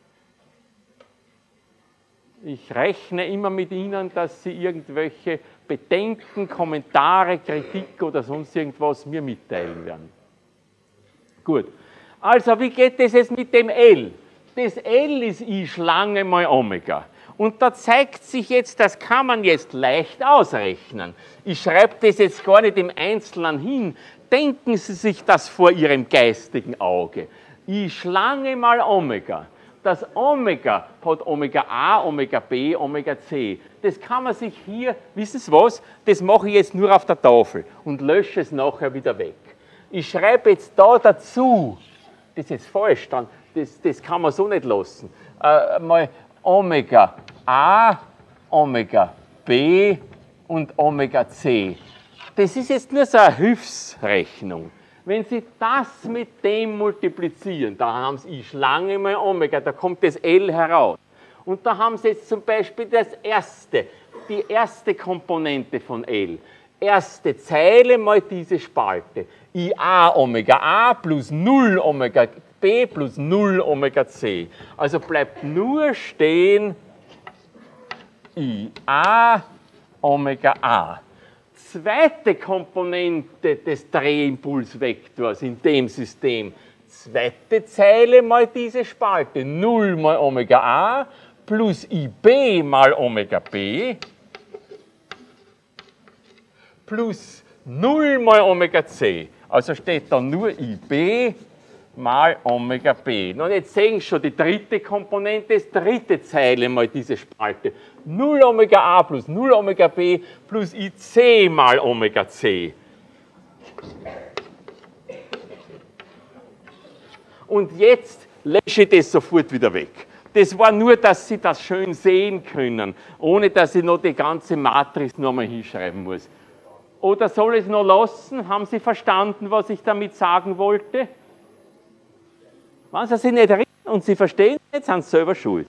[SPEAKER 1] Ich rechne immer mit Ihnen, dass Sie irgendwelche Bedenken, Kommentare, Kritik oder sonst irgendwas mir mitteilen werden. Gut. Also, wie geht es jetzt mit dem L? Das L ist I Schlange mal Omega. Und da zeigt sich jetzt, das kann man jetzt leicht ausrechnen. Ich schreibe das jetzt gar nicht im Einzelnen hin. Denken Sie sich das vor Ihrem geistigen Auge. I Schlange mal Omega. Das Omega hat Omega A, Omega B, Omega C. Das kann man sich hier, wissen Sie was, das mache ich jetzt nur auf der Tafel und lösche es nachher wieder weg. Ich schreibe jetzt da dazu, das ist jetzt falsch, dann, das, das kann man so nicht lassen, äh, mal Omega A, Omega B und Omega C. Das ist jetzt nur so eine Hilfsrechnung. Wenn Sie das mit dem multiplizieren, da haben Sie I Schlange mal Omega, da kommt das L heraus. Und da haben Sie jetzt zum Beispiel das erste, die erste Komponente von L. Erste Zeile mal diese Spalte. I A Omega A plus null Omega B plus null Omega C. Also bleibt nur stehen I A Omega A. Zweite Komponente des Drehimpulsvektors in dem System. Zweite Zeile mal diese Spalte. null mal Omega A plus I B mal Omega B plus null mal Omega C. Also steht da nur I B mal Omega B. Und jetzt sehen Sie schon, die dritte Komponente ist dritte Zeile mal diese Spalte. null Omega A plus null Omega B plus I C mal Omega C. Und jetzt lösche ich das sofort wieder weg. Das war nur, dass Sie das schön sehen können, ohne dass ich noch die ganze Matrix nochmal hinschreiben muss. Oder soll ich es noch lassen? Haben Sie verstanden, was ich damit sagen wollte? Wenn Sie sich nicht erinnern und Sie verstehen, jetzt sind Sie selber schuld.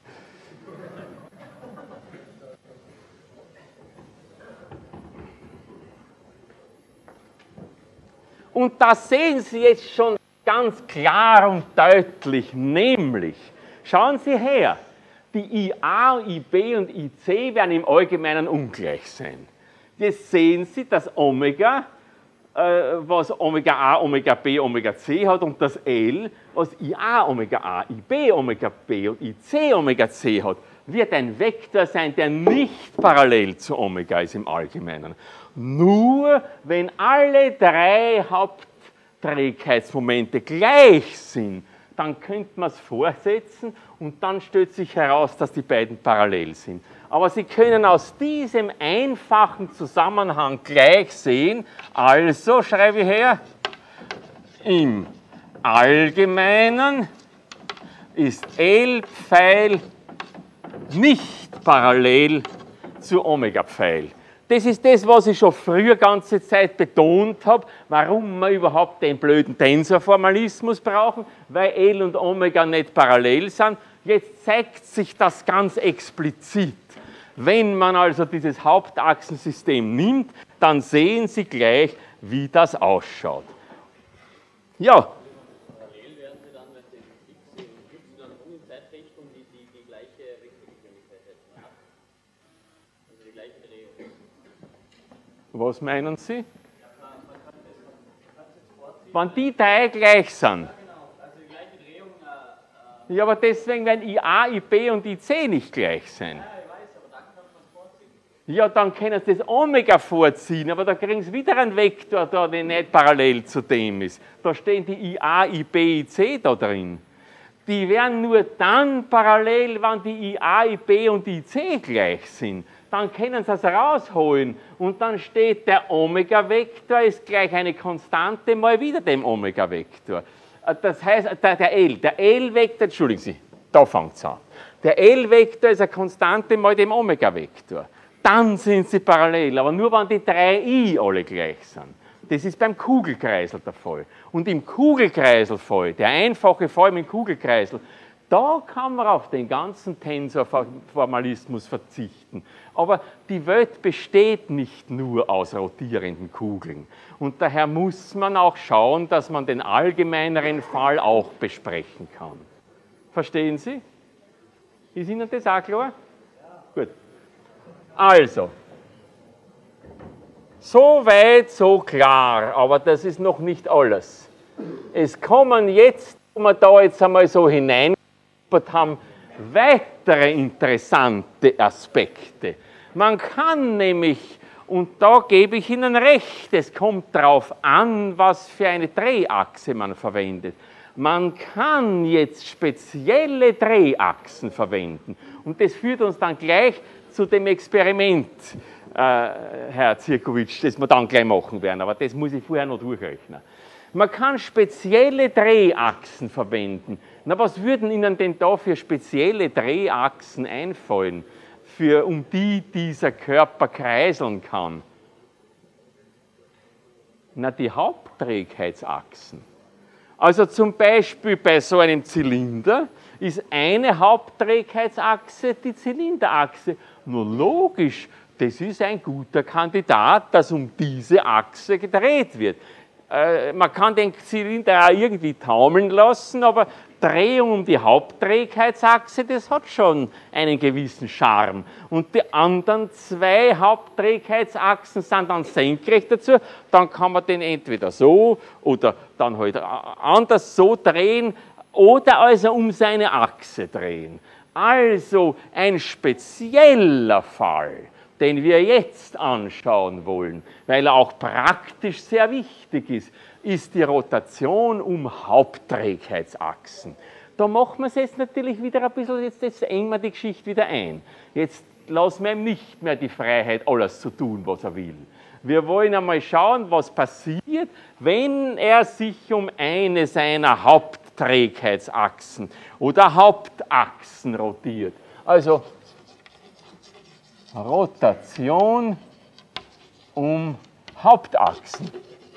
[SPEAKER 1] Und das sehen Sie jetzt schon ganz klar und deutlich, nämlich, schauen Sie her, die I A, I B und I C werden im Allgemeinen ungleich sein. Jetzt sehen Sie das Omega, äh, was Omega A, Omega B, Omega C hat und das L, was I A, Omega A, I B, Omega B und I C, Omega C hat, wird ein Vektor sein, der nicht parallel zu Omega ist im Allgemeinen. Nur wenn alle drei Hauptträgheitsmomente gleich sind, dann könnte man es vorsetzen und dann stellt sich heraus, dass die beiden parallel sind. Aber Sie können aus diesem einfachen Zusammenhang gleich sehen, also schreibe ich her, im Allgemeinen ist L-Pfeil nicht parallel zu Omega-Pfeil. Das ist das, was ich schon früher ganze Zeit betont habe, warum wir überhaupt den blöden Tensorformalismus brauchen, weil L und Omega nicht parallel sind. Jetzt zeigt sich das ganz explizit. Wenn man also dieses Hauptachsensystem nimmt, dann sehen Sie gleich, wie das ausschaut. Ja.
[SPEAKER 3] Parallel werden Sie dann, wenn Sie X und Y rum in Zeitrichtung die, die, die gleiche Wechselgeschwindigkeit hätten. Also die gleiche Drehung.
[SPEAKER 1] Was meinen Sie? Wenn die drei gleich sind. Ja, aber deswegen werden I A, I B und I C nicht gleich sein. Ja, dann können Sie das Omega vorziehen, aber da kriegen Sie wieder einen Vektor, da, der nicht parallel zu dem ist. Da stehen die I A, I B, I C da drin. Die werden nur dann parallel, wenn die I A, I B und I C gleich sind. Dann können Sie es rausholen und dann steht der Omega-Vektor ist gleich eine Konstante mal wieder dem Omega-Vektor. Das heißt, der, der L, der L-Vektor, entschuldigen Sie, da fängt es an. Der L-Vektor ist eine Konstante mal dem Omega-Vektor. Dann sind sie parallel, aber nur wenn die drei I alle gleich sind. Das ist beim Kugelkreisel der Fall. Und im Kugelkreiselfall, der einfache Fall mit dem Kugelkreisel, da kann man auf den ganzen Tensorformalismus verzichten. Aber die Welt besteht nicht nur aus rotierenden Kugeln. Und daher muss man auch schauen, dass man den allgemeineren Fall auch besprechen kann. Verstehen Sie? Ist Ihnen das auch klar? Ja. Gut. Also, so weit, so klar, aber das ist noch nicht alles. Es kommen jetzt, wo wir da jetzt einmal so hinein haben, weitere interessante Aspekte. Man kann nämlich, und da gebe ich Ihnen recht, es kommt darauf an, was für eine Drehachse man verwendet. Man kann jetzt spezielle Drehachsen verwenden. Und das führt uns dann gleich zu dem Experiment, äh, Herr Zirkowitsch, das wir dann gleich machen werden. Aber das muss ich vorher noch durchrechnen. Man kann spezielle Drehachsen verwenden. Na, was würden Ihnen denn da für spezielle Drehachsen einfallen, für, um die dieser Körper kreiseln kann? Na, die Hauptträgheitsachsen. Also zum Beispiel bei so einem Zylinder ist eine Hauptträgheitsachse die Zylinderachse. Nur logisch, das ist ein guter Kandidat, dass um diese Achse gedreht wird. Äh, man kann den Zylinder auch irgendwie taumeln lassen, aber Drehung um die Hauptträgheitsachse, das hat schon einen gewissen Charme. Und die anderen zwei Hauptträgheitsachsen sind dann senkrecht dazu, dann kann man den entweder so oder dann halt anders so drehen oder also um seine Achse drehen. Also ein spezieller Fall, den wir jetzt anschauen wollen, weil er auch praktisch sehr wichtig ist, ist die Rotation um Hauptträgheitsachsen. Da machen wir es jetzt natürlich wieder ein bisschen, jetzt, jetzt engen wir die Geschichte wieder ein. Jetzt lassen wir ihm nicht mehr die Freiheit, alles zu tun, was er will. Wir wollen einmal schauen, was passiert, wenn er sich um eine seiner Hauptträgheitsachsen oder Hauptachsen rotiert. Also Rotation um Hauptachsen.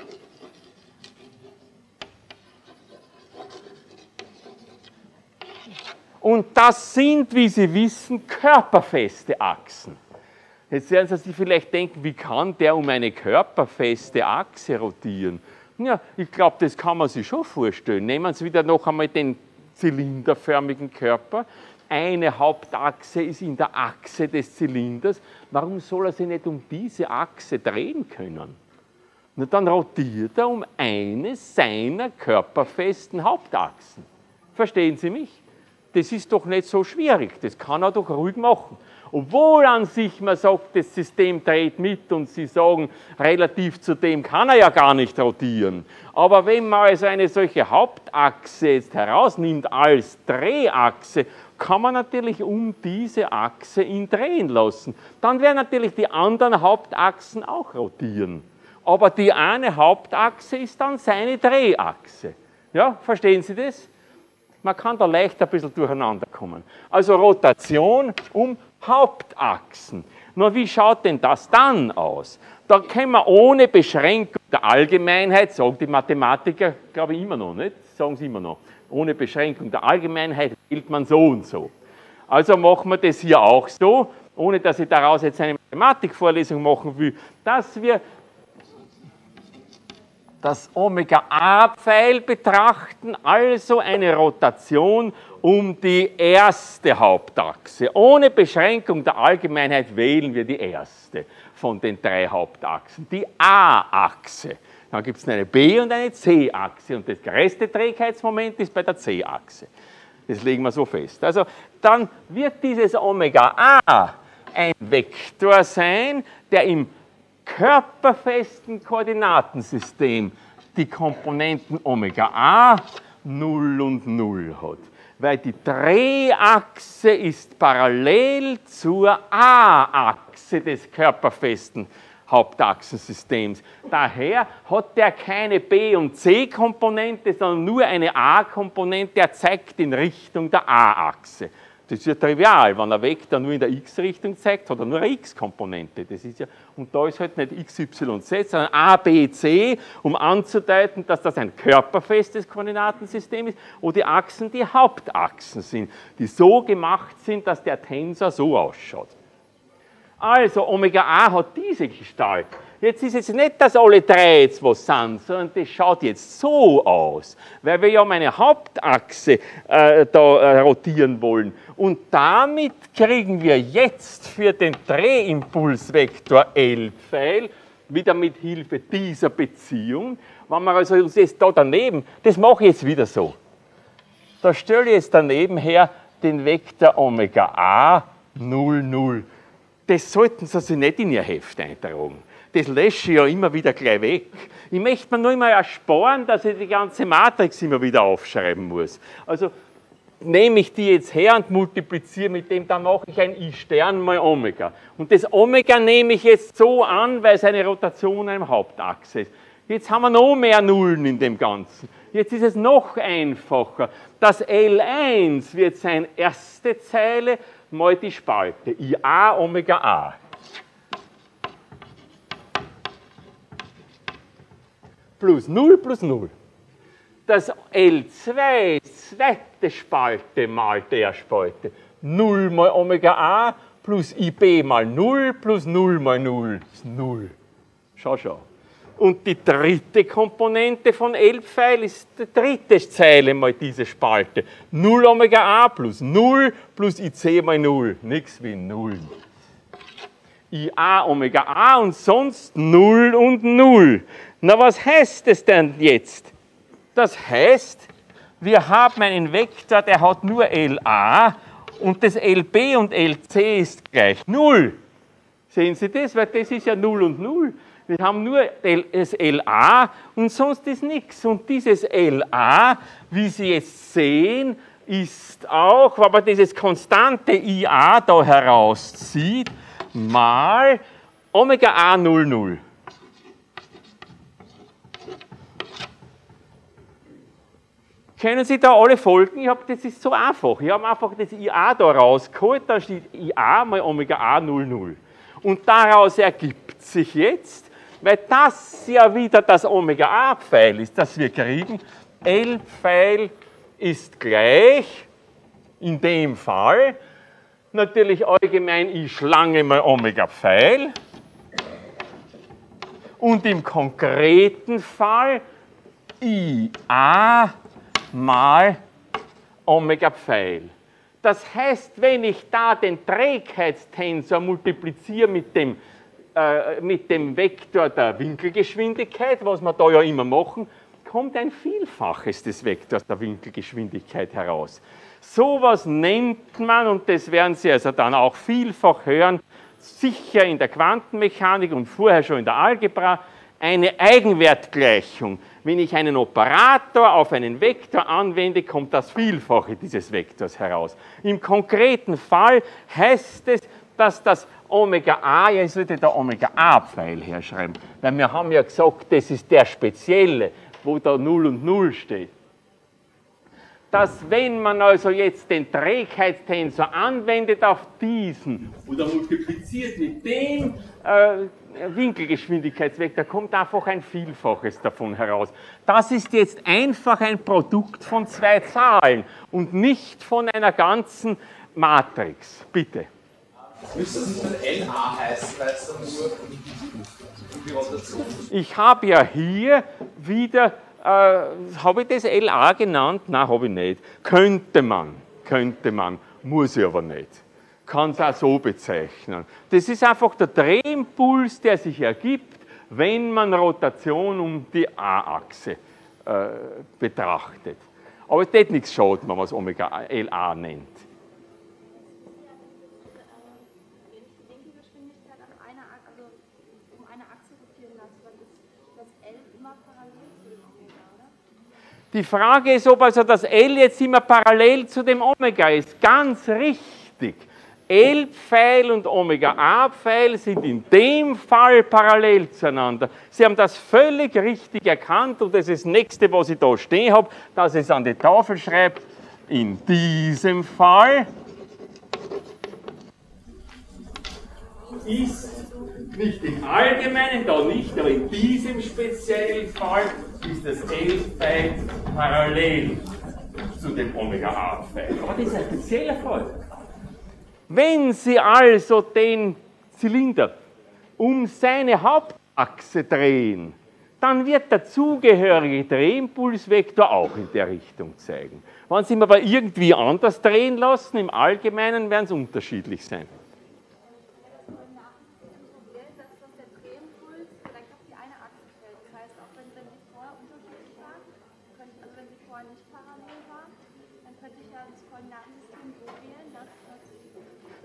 [SPEAKER 1] Und das sind, wie Sie wissen, körperfeste Achsen. Jetzt werden Sie sich vielleicht denken, wie kann der um eine körperfeste Achse rotieren? Ja, ich glaube, das kann man sich schon vorstellen. Nehmen Sie wieder noch einmal den zylinderförmigen Körper. Eine Hauptachse ist in der Achse des Zylinders. Warum soll er sich nicht um diese Achse drehen können? Na, dann rotiert er um eine seiner körperfesten Hauptachsen. Verstehen Sie mich? Das ist doch nicht so schwierig, das kann er doch ruhig machen. Obwohl an sich man sagt, das System dreht mit und Sie sagen, relativ zu dem kann er ja gar nicht rotieren. Aber wenn man also eine solche Hauptachse jetzt herausnimmt als Drehachse, kann man natürlich um diese Achse ihn drehen lassen. Dann werden natürlich die anderen Hauptachsen auch rotieren. Aber die eine Hauptachse ist dann seine Drehachse. Ja, verstehen Sie das? Man kann da leicht ein bisschen durcheinander kommen. Also Rotation um Hauptachsen. Nur wie schaut denn das dann aus? Da können wir ohne Beschränkung der Allgemeinheit, sagen die Mathematiker, glaube ich immer noch, nicht? Sagen sie immer noch, ohne Beschränkung der Allgemeinheit wählt man so und so. Also machen wir das hier auch so, ohne dass ich daraus jetzt eine Mathematikvorlesung machen will, dass wir das Omega-A-Pfeil betrachten, also eine Rotation um die erste Hauptachse. Ohne Beschränkung der Allgemeinheit wählen wir die erste von den drei Hauptachsen, die A-Achse. Dann gibt es eine B- und eine C-Achse und das größte Trägheitsmoment ist bei der C-Achse. Das legen wir so fest. Also dann wird dieses Omega-A ein Vektor sein, der im körperfesten Koordinatensystem die Komponenten Omega-A null und null hat. Weil die Drehachse ist parallel zur A-Achse des körperfesten Hauptachsensystems. Daher hat der keine B- und C-Komponente, sondern nur eine A-Komponente, der zeigt in Richtung der A-Achse. Das ist ja trivial, wenn ein Vektor nur in der X-Richtung zeigt, hat er nur eine X-Komponente. Das ist ja, und da ist halt nicht X, Y, Z, sondern A, B, C, um anzudeuten, dass das ein körperfestes Koordinatensystem ist, wo die Achsen die Hauptachsen sind, die so gemacht sind, dass der Tensor so ausschaut. Also Omega-A hat diese Gestalt. Jetzt ist es nicht, dass alle drei jetzt was sind, sondern das schaut jetzt so aus, weil wir ja um eine Hauptachse äh, da äh, rotieren wollen. Und damit kriegen wir jetzt für den Drehimpulsvektor L-Pfeil, wieder mit Hilfe dieser Beziehung, wenn wir also uns jetzt da daneben, das mache ich jetzt wieder so. Da stelle ich jetzt daneben her den Vektor Omega A null, null. Das sollten Sie sich nicht in Ihr Heft eintragen. Das lösche ich ja immer wieder gleich weg. Ich möchte mir nur immer ersparen, dass ich die ganze Matrix immer wieder aufschreiben muss. Also nehme ich die jetzt her und multipliziere mit dem, dann mache ich ein I Stern mal Omega. Und das Omega nehme ich jetzt so an, weil es eine Rotation am Hauptachse ist. Jetzt haben wir noch mehr Nullen in dem Ganzen. Jetzt ist es noch einfacher. Das L eins wird sein erste Zeile mal die Spalte. I A Omega A. Plus null plus null. Das L zwei, zweite Spalte mal der Spalte. null mal Omega A plus I B mal null plus null mal null ist null. Schau, schau. Und die dritte Komponente von L-Pfeil ist die dritte Zeile mal diese Spalte. null Omega A plus null plus I C mal null. Nichts wie null. I A Omega A und sonst null und null. Na, was heißt es denn jetzt? Das heißt, wir haben einen Vektor, der hat nur L A und das L B und L C ist gleich null. Sehen Sie das? Weil das ist ja null und null. Wir haben nur das L A und sonst ist nichts. Und dieses L A, wie Sie jetzt sehen, ist auch, wenn man dieses konstante I A da herauszieht, mal Omega A null, null. Können Sie da alle folgen? Ich hab, das ist so einfach. Ich habe einfach das I A da rausgeholt, da steht I A mal Omega A null, null. Und daraus ergibt sich jetzt, weil das ja wieder das Omega A-Pfeil ist, das wir kriegen, L-Pfeil ist gleich, in dem Fall, natürlich allgemein I Schlange mal Omega-Pfeil und im konkreten Fall I A mal Omega-Pfeil. Das heißt, wenn ich da den Trägheitstensor multipliziere mit dem, äh, mit dem Vektor der Winkelgeschwindigkeit, was wir da ja immer machen, kommt ein Vielfaches des Vektors der Winkelgeschwindigkeit heraus. Sowas nennt man, und das werden Sie also dann auch vielfach hören, sicher in der Quantenmechanik und vorher schon in der Algebra, eine Eigenwertgleichung. Wenn ich einen Operator auf einen Vektor anwende, kommt das Vielfache dieses Vektors heraus. Im konkreten Fall heißt es, dass das Omega A, ja, ich sollte da Omega A-Pfeil herschreiben, weil wir haben ja gesagt, das ist der spezielle, wo da null und null steht. Dass wenn man also jetzt den Trägheitstensor anwendet auf diesen oder multipliziert mit dem äh, Winkelgeschwindigkeitsvektor, kommt einfach ein Vielfaches davon heraus. Das ist jetzt einfach ein Produkt von zwei Zahlen und nicht von einer ganzen Matrix. Bitte.
[SPEAKER 4] Müsste das nicht mit L A heißen, weil es dann nur die Rotation ist?
[SPEAKER 1] Ich habe ja hier wieder, äh, habe ich das L A genannt? Nein, habe ich nicht. Könnte man, könnte man, muss ich aber nicht. Kann es auch so bezeichnen. Das ist einfach der Drehimpuls, der sich ergibt, wenn man Rotation um die A-Achse äh, betrachtet. Aber es tut nichts schaden, wenn man es Omega L A nennt. Die Frage ist, ob also das L jetzt immer parallel zu dem Omega ist. Ganz richtig. L-Pfeil und Omega-A-Pfeil sind in dem Fall parallel zueinander. Sie haben das völlig richtig erkannt und das ist das Nächste, was ich da stehen habe, dass ich es an die Tafel schreibe. In diesem Fall ist nicht im Allgemeinen, da nicht, aber in diesem speziellen Fall ist das L-Pfeil parallel zu dem Omega-A-Pfeil. Aber das ist ein spezieller Fall. Wenn Sie also den Zylinder um seine Hauptachse drehen, dann wird der zugehörige Drehimpulsvektor auch in der Richtung zeigen. Wenn Sie ihn aber irgendwie anders drehen lassen, im Allgemeinen werden es unterschiedlich sein.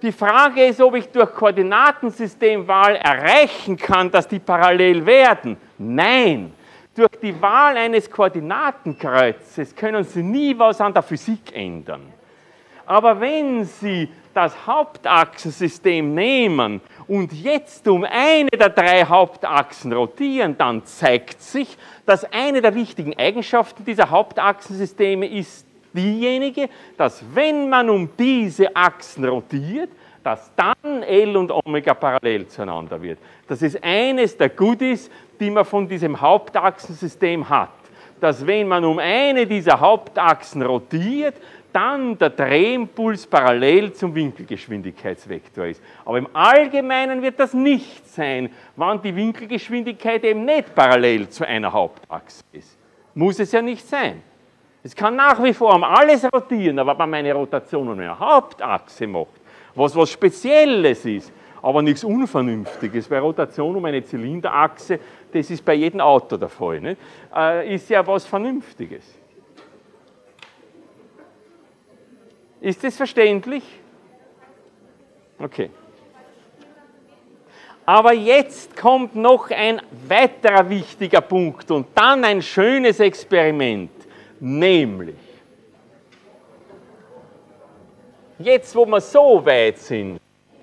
[SPEAKER 1] Die Frage ist, ob ich durch Koordinatensystemwahl erreichen kann, dass die parallel werden. Nein. Durch die Wahl eines Koordinatenkreuzes können Sie nie was an der Physik ändern. Aber wenn Sie das Hauptachsensystem nehmen und jetzt um eine der drei Hauptachsen rotieren, dann zeigt sich, dass eine der wichtigen Eigenschaften dieser Hauptachsensysteme ist diejenige, dass wenn man um diese Achsen rotiert, dass dann L und Omega parallel zueinander wird. Das ist eines der Goodies, die man von diesem Hauptachsensystem hat. Dass wenn man um eine dieser Hauptachsen rotiert, dann der Drehimpuls parallel zum Winkelgeschwindigkeitsvektor ist. Aber im Allgemeinen wird das nicht sein, wann die Winkelgeschwindigkeit eben nicht parallel zu einer Hauptachse ist. Muss es ja nicht sein. Es kann nach wie vor um alles rotieren, aber wenn man eine Rotation um eine Hauptachse macht, was was Spezielles ist, aber nichts Unvernünftiges, weil Rotation um eine Zylinderachse, das ist bei jedem Auto der Fall, nicht? Äh, ist ja was Vernünftiges. Ist das verständlich? Okay. Aber jetzt kommt noch ein weiterer wichtiger Punkt und dann ein schönes Experiment, nämlich jetzt, wo wir so weit sind,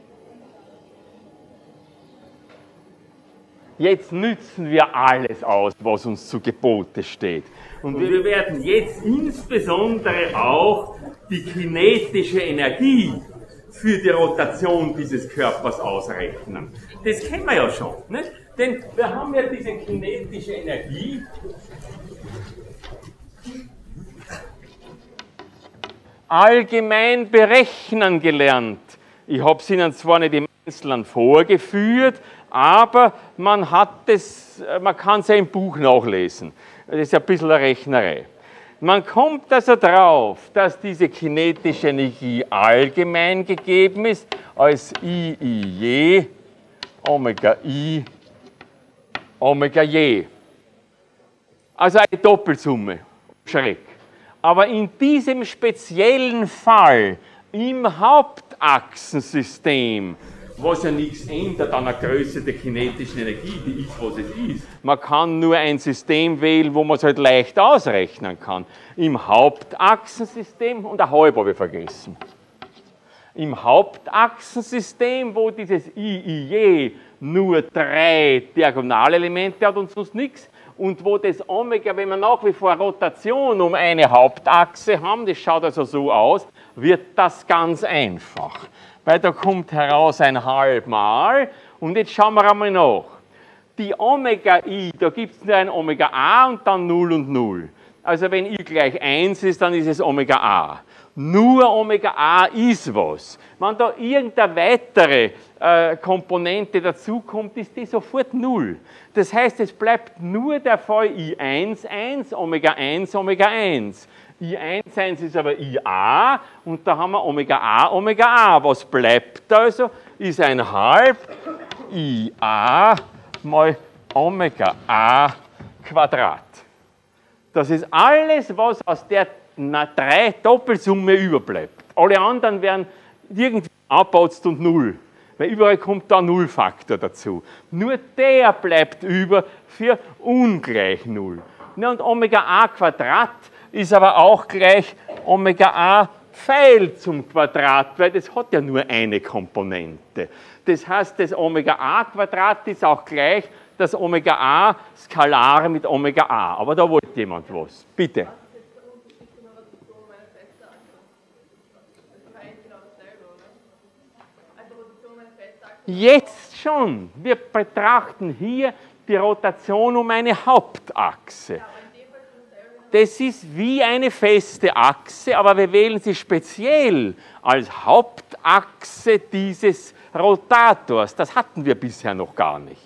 [SPEAKER 1] jetzt nützen wir alles aus, was uns zu Gebote steht. Und wir werden jetzt insbesondere auch die kinetische Energie für die Rotation dieses Körpers ausrechnen. Das kennen wir ja schon, nicht? Denn wir haben ja diese kinetische Energie allgemein berechnen gelernt. Ich habe es Ihnen zwar nicht im Einzelnen vorgeführt, aber man hat das, man kann es ja im Buch nachlesen. Das ist ja ein bisschen eine Rechnerei. Man kommt also drauf, dass diese kinetische Energie allgemein gegeben ist als I I je, Omega I, Omega je. Also eine Doppelsumme. Schreck. Aber in diesem speziellen Fall, im Hauptachsensystem, was ja nichts ändert an der Größe der kinetischen Energie, die ist, was es ist. Man kann nur ein System wählen, wo man es halt leicht ausrechnen kann. Im Hauptachsensystem, und ein halb habe ich vergessen. Im Hauptachsensystem, wo dieses I I je nur drei Diagonalelemente hat und sonst nichts, und wo das Omega, wenn wir nach wie vor Rotation um eine Hauptachse haben, das schaut also so aus, wird das ganz einfach. Weil da kommt heraus ein Halbmal und jetzt schauen wir einmal nach. Die Omega I, da gibt es nur ein Omega A und dann null und null. Also wenn I gleich eins ist, dann ist es Omega A. Nur Omega A ist was. Wenn da irgendeine weitere äh, Komponente dazukommt, ist die sofort null. Das heißt, es bleibt nur der Fall I eins eins, Omega eins, Omega eins. I eins eins ist aber I A und da haben wir Omega A, Omega A. Was bleibt also? Ist ein halb I A mal Omega A Quadrat. Das ist alles, was aus der na, drei Doppelsumme überbleibt. Alle anderen werden irgendwie abbaut und null, weil überall kommt da Nullfaktor dazu. Nur der bleibt über für ungleich null. Ja, und Omega A Quadrat ist aber auch gleich Omega A Pfeil zum Quadrat, weil das hat ja nur eine Komponente. Das heißt, das Omega A Quadrat ist auch gleich das Omega A Skalar mit Omega A. Aber da wollte jemand was. Bitte. Jetzt schon. Wir betrachten hier die Rotation um eine Hauptachse. Das ist wie eine feste Achse, aber wir wählen sie speziell als Hauptachse dieses Rotators. Das hatten wir bisher noch gar nicht.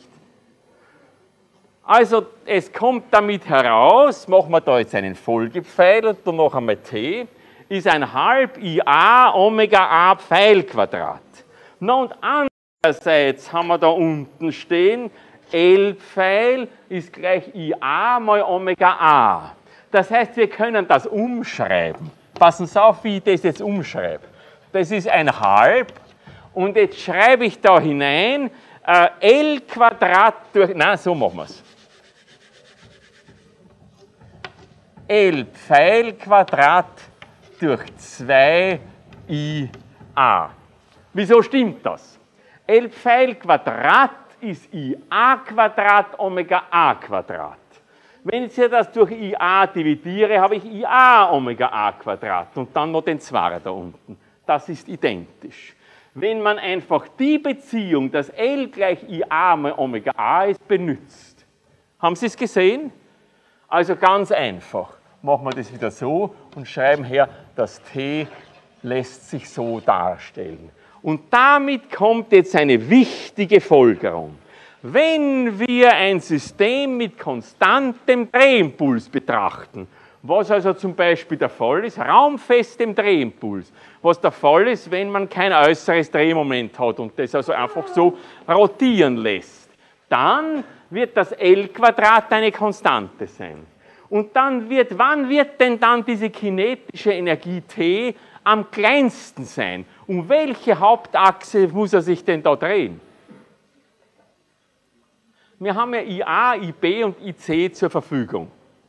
[SPEAKER 1] Also es kommt damit heraus, machen wir da jetzt einen Folgepfeil und dann noch einmal T, ist ein halb I A Omega A Pfeilquadrat. Na und andererseits haben wir da unten stehen, L-Pfeil ist gleich I A mal Omega A. Das heißt, wir können das umschreiben. Passen Sie auf, wie ich das jetzt umschreibe. Das ist ein halb Und jetzt schreibe ich da hinein, äh, L Quadrat durch, nein, so machen wir es. L Pfeil Quadrat durch zwei I A. Wieso stimmt das? L Pfeil Quadrat ist I A Quadrat Omega A Quadrat. Wenn ich das durch I A dividiere, habe ich I A Omega A Quadrat und dann noch den Zwarer da unten. Das ist identisch. Wenn man einfach die Beziehung, dass L gleich I A mal Omega A ist, benutzt. Haben Sie es gesehen? Also ganz einfach. Machen wir das wieder so und schreiben her, das T lässt sich so darstellen. Und damit kommt jetzt eine wichtige Folgerung. Wenn wir ein System mit konstantem Drehimpuls betrachten, was also zum Beispiel der Fall ist, raumfestem Drehimpuls, was der Fall ist, wenn man kein äußeres Drehmoment hat und das also einfach so rotieren lässt, dann wird das L-Quadrat eine Konstante sein. Und dann wird, wann wird denn dann diese kinetische Energie T am kleinsten sein? Um welche Hauptachse muss er sich denn da drehen? Wir haben ja I A, I B und I C zur Verfügung.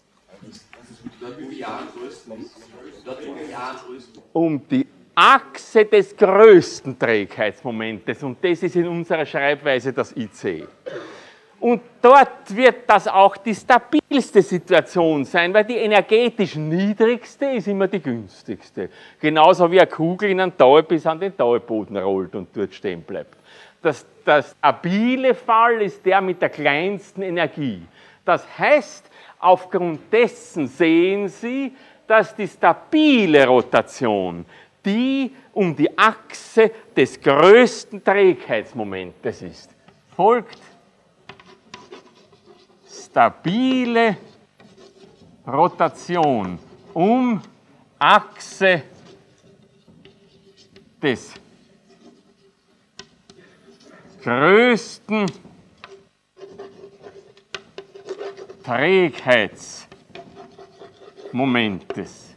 [SPEAKER 1] Um die Achse des größten Trägheitsmomentes, und das ist in unserer Schreibweise das I C. Und dort wird das auch die stabilste Situation sein, weil die energetisch niedrigste ist immer die günstigste. Genauso wie eine Kugel in einen Tau bis an den Tauboden rollt und dort stehen bleibt. Das, das stabile Fall ist der mit der kleinsten Energie. Das heißt, aufgrund dessen sehen Sie, dass die stabile Rotation die um die Achse des größten Trägheitsmomentes ist. Folgt stabile Rotation um Achse des größten Trägheitsmomentes.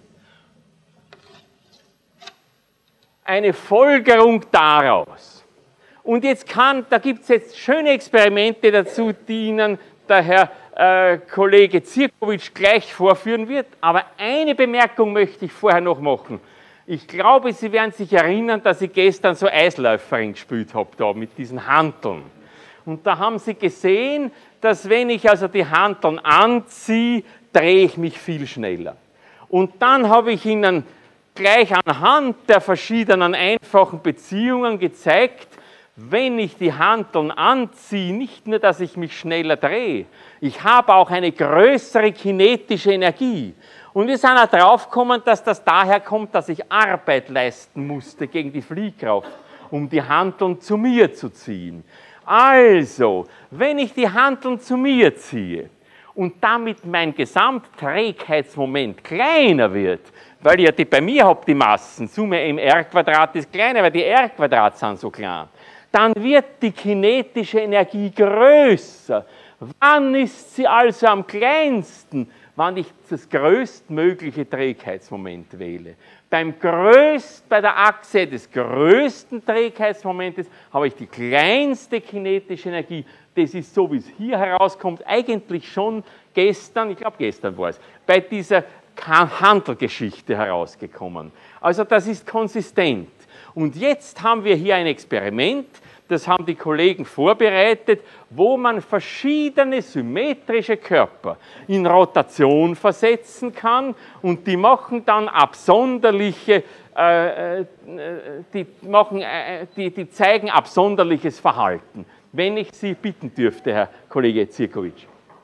[SPEAKER 1] Eine Folgerung daraus. Und jetzt kann, da gibt es jetzt schöne Experimente dazu, die Ihnen der Herr äh, Kollege Zirkowitsch gleich vorführen wird. Aber eine Bemerkung möchte ich vorher noch machen. Ich glaube, Sie werden sich erinnern, dass ich gestern so Eisläuferin gespielt habe, da mit diesen Hanteln. Und da haben Sie gesehen, dass wenn ich also die Hanteln anziehe, drehe ich mich viel schneller. Und dann habe ich Ihnen gleich anhand der verschiedenen einfachen Beziehungen gezeigt, wenn ich die Hanteln anziehe, nicht nur, dass ich mich schneller drehe, ich habe auch eine größere kinetische Energie. Und wir sind auch drauf gekommen, dass das daher kommt, dass ich Arbeit leisten musste gegen die Fliehkraft, um die Hanteln zu mir zu ziehen. Also, wenn ich die Hanteln zu mir ziehe und damit mein Gesamtträgheitsmoment kleiner wird, weil ich ja die, bei mir habe die Massen, Summe m r Quadrat ist kleiner, weil die r Quadrat sind so klein, dann wird die kinetische Energie größer. Wann ist sie also am kleinsten? Wann ich das größtmögliche Trägheitsmoment wähle. Beim größt, bei der Achse des größten Trägheitsmomentes habe ich die kleinste kinetische Energie. Das ist so, wie es hier herauskommt, eigentlich schon gestern, ich glaube gestern war es, bei dieser Hantelgeschichte herausgekommen. Also das ist konsistent. Und jetzt haben wir hier ein Experiment, das haben die Kollegen vorbereitet, wo man verschiedene symmetrische Körper in Rotation versetzen kann und die machen dann absonderliche, äh, die, machen, äh, die, die zeigen absonderliches Verhalten. Wenn ich Sie bitten dürfte, Herr Kollege Zirkowitsch.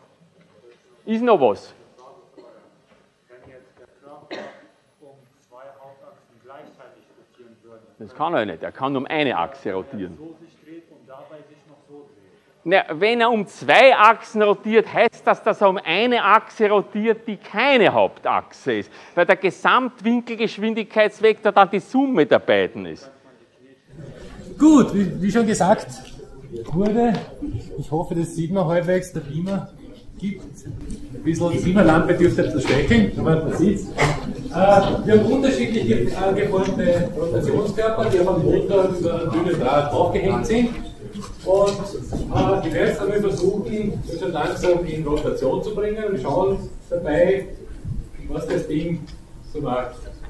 [SPEAKER 1] Ist noch was?
[SPEAKER 2] Wenn jetzt der Körper um zwei Hauptachsen gleichzeitig rotieren würde.
[SPEAKER 1] Das kann er nicht, er kann um eine Achse rotieren.
[SPEAKER 2] So sich dreht und dabei sich noch so dreht.
[SPEAKER 1] Na, wenn er um zwei Achsen rotiert, heißt das, dass er um eine Achse rotiert, die keine Hauptachse ist, weil der Gesamtwinkelgeschwindigkeitsvektor dann die Summe der beiden ist.
[SPEAKER 5] Gut, wie, wie schon gesagt wurde, ich hoffe, das sieht man halbwegs, der Beamer gibt. Ein bisschen die Klimalampe dürfte etwas schwächeln, aber man sieht es. Äh, wir haben unterschiedlich ge äh, geformte Rotationskörper, die auf dem Motor über einen dünnen Draht aufgehängt sind. Und äh, ich werde jetzt einmal versuchen, das schon langsam in Rotation zu bringen und schauen dabei, was das Ding so macht.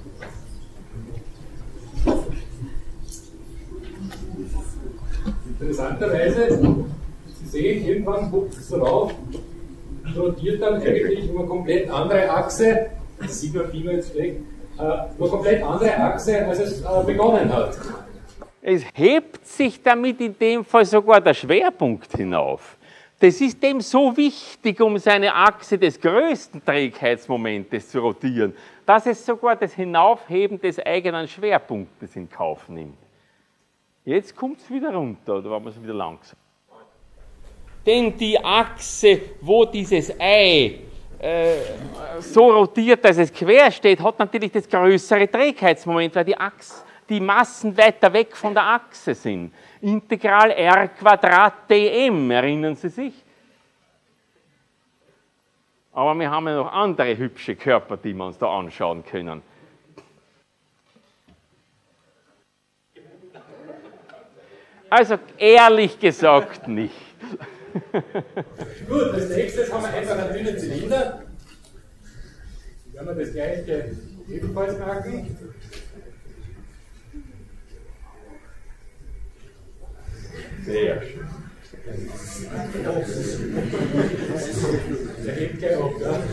[SPEAKER 5] Interessanterweise, Sie sehen, irgendwann guckt es drauf und rotiert dann eigentlich um eine komplett andere Achse, das sieht man viel jetzt weg, äh, um eine komplett andere Achse, als es äh, begonnen hat.
[SPEAKER 1] Es hebt sich damit in dem Fall sogar der Schwerpunkt hinauf. Das ist dem so wichtig, um seine Achse des größten Trägheitsmomentes zu rotieren, dass es sogar das Hinaufheben des eigenen Schwerpunktes in Kauf nimmt. Jetzt kommt es wieder runter, oder war es wieder langsam? Denn die Achse, wo dieses Ei äh, so rotiert, dass es quer steht, hat natürlich das größere Trägheitsmoment, weil die, Achse, die Massen weiter weg von der Achse sind. Integral r Quadrat dm, erinnern Sie sich? Aber wir haben ja noch andere hübsche Körper, die wir uns da anschauen können. Also ehrlich gesagt nicht.
[SPEAKER 5] Gut, als nächstes haben wir einfach einen dünnen Zylinder. Werden wir das gleiche ebenfalls machen.
[SPEAKER 1] Sehr schön.
[SPEAKER 5] Der hebt gleich auf, ja.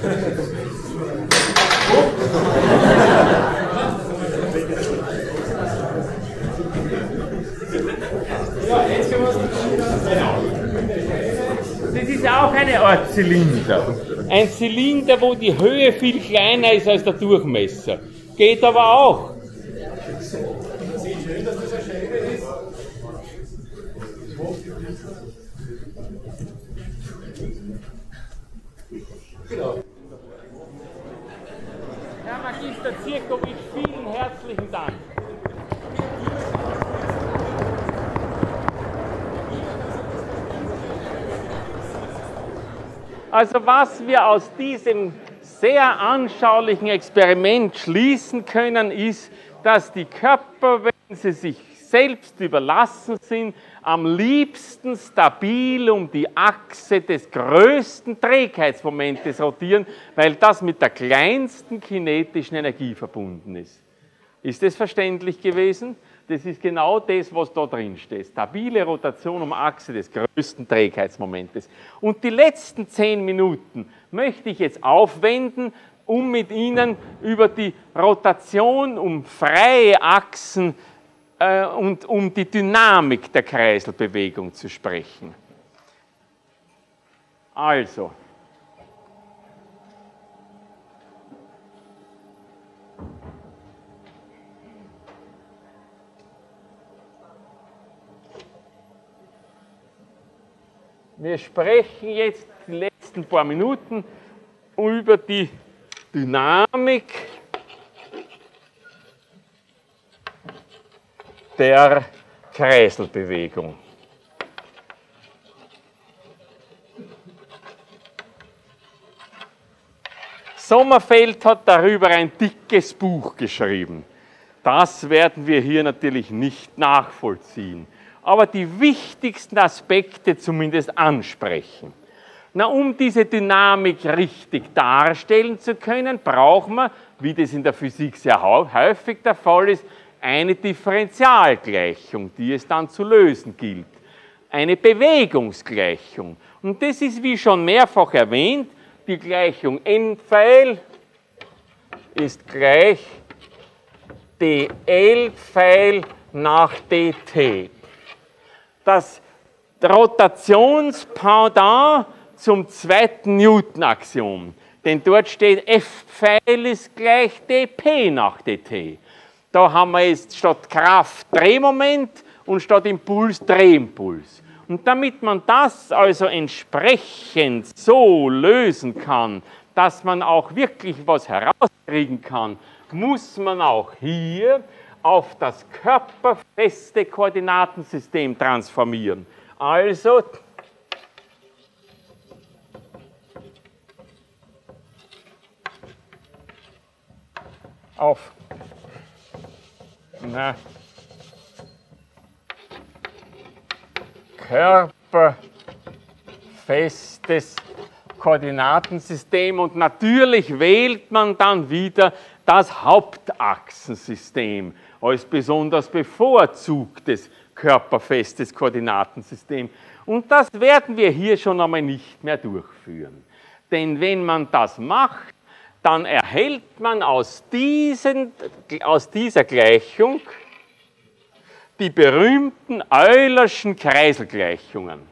[SPEAKER 5] Ja, jetzt können wir es genau.
[SPEAKER 1] Das ist auch eine Art Zylinder. Ein Zylinder, wo die Höhe viel kleiner ist als der Durchmesser. Geht aber auch.
[SPEAKER 5] Man sieht schön, dass das eine Scheibe ist. Genau.
[SPEAKER 1] Herr Magister Zirkowitsch, vielen herzlichen Dank. Also was wir aus diesem sehr anschaulichen Experiment schließen können, ist, dass die Körper, wenn sie sich selbst überlassen sind, am liebsten stabil um die Achse des größten Trägheitsmomentes rotieren, weil das mit der kleinsten kinetischen Energie verbunden ist. Ist das verständlich gewesen? Das ist genau das, was da drin steht. Stabile Rotation um Achse des größten Trägheitsmomentes. Und die letzten zehn Minuten möchte ich jetzt aufwenden, um mit Ihnen über die Rotation um freie Achsen äh, und um die Dynamik der Kreiselbewegung zu sprechen. Also, wir sprechen jetzt die letzten paar Minuten über die Dynamik der Kreiselbewegung. Sommerfeld hat darüber ein dickes Buch geschrieben. Das werden wir hier natürlich nicht nachvollziehen, aber die wichtigsten Aspekte zumindest ansprechen. Na, um diese Dynamik richtig darstellen zu können, braucht man, wie das in der Physik sehr häufig der Fall ist, eine Differentialgleichung, die es dann zu lösen gilt. Eine Bewegungsgleichung. Und das ist, wie schon mehrfach erwähnt, die Gleichung n-Pfeil ist gleich dl-Pfeil nach dt. Das Rotationspendant zum zweiten Newton-Axiom. Denn dort steht F-Pfeil ist gleich dp nach dt. Da haben wir jetzt statt Kraft Drehmoment und statt Impuls Drehimpuls. Und damit man das also entsprechend so lösen kann, dass man auch wirklich was herauskriegen kann, muss man auch hier auf das körperfeste Koordinatensystem transformieren. Also auf na, körperfestes Koordinatensystem und natürlich wählt man dann wieder das Hauptachsensystem als besonders bevorzugtes körperfestes Koordinatensystem. Und das werden wir hier schon einmal nicht mehr durchführen. Denn wenn man das macht, dann erhält man aus, diesen, aus dieser Gleichung die berühmten Eulerschen Kreiselgleichungen.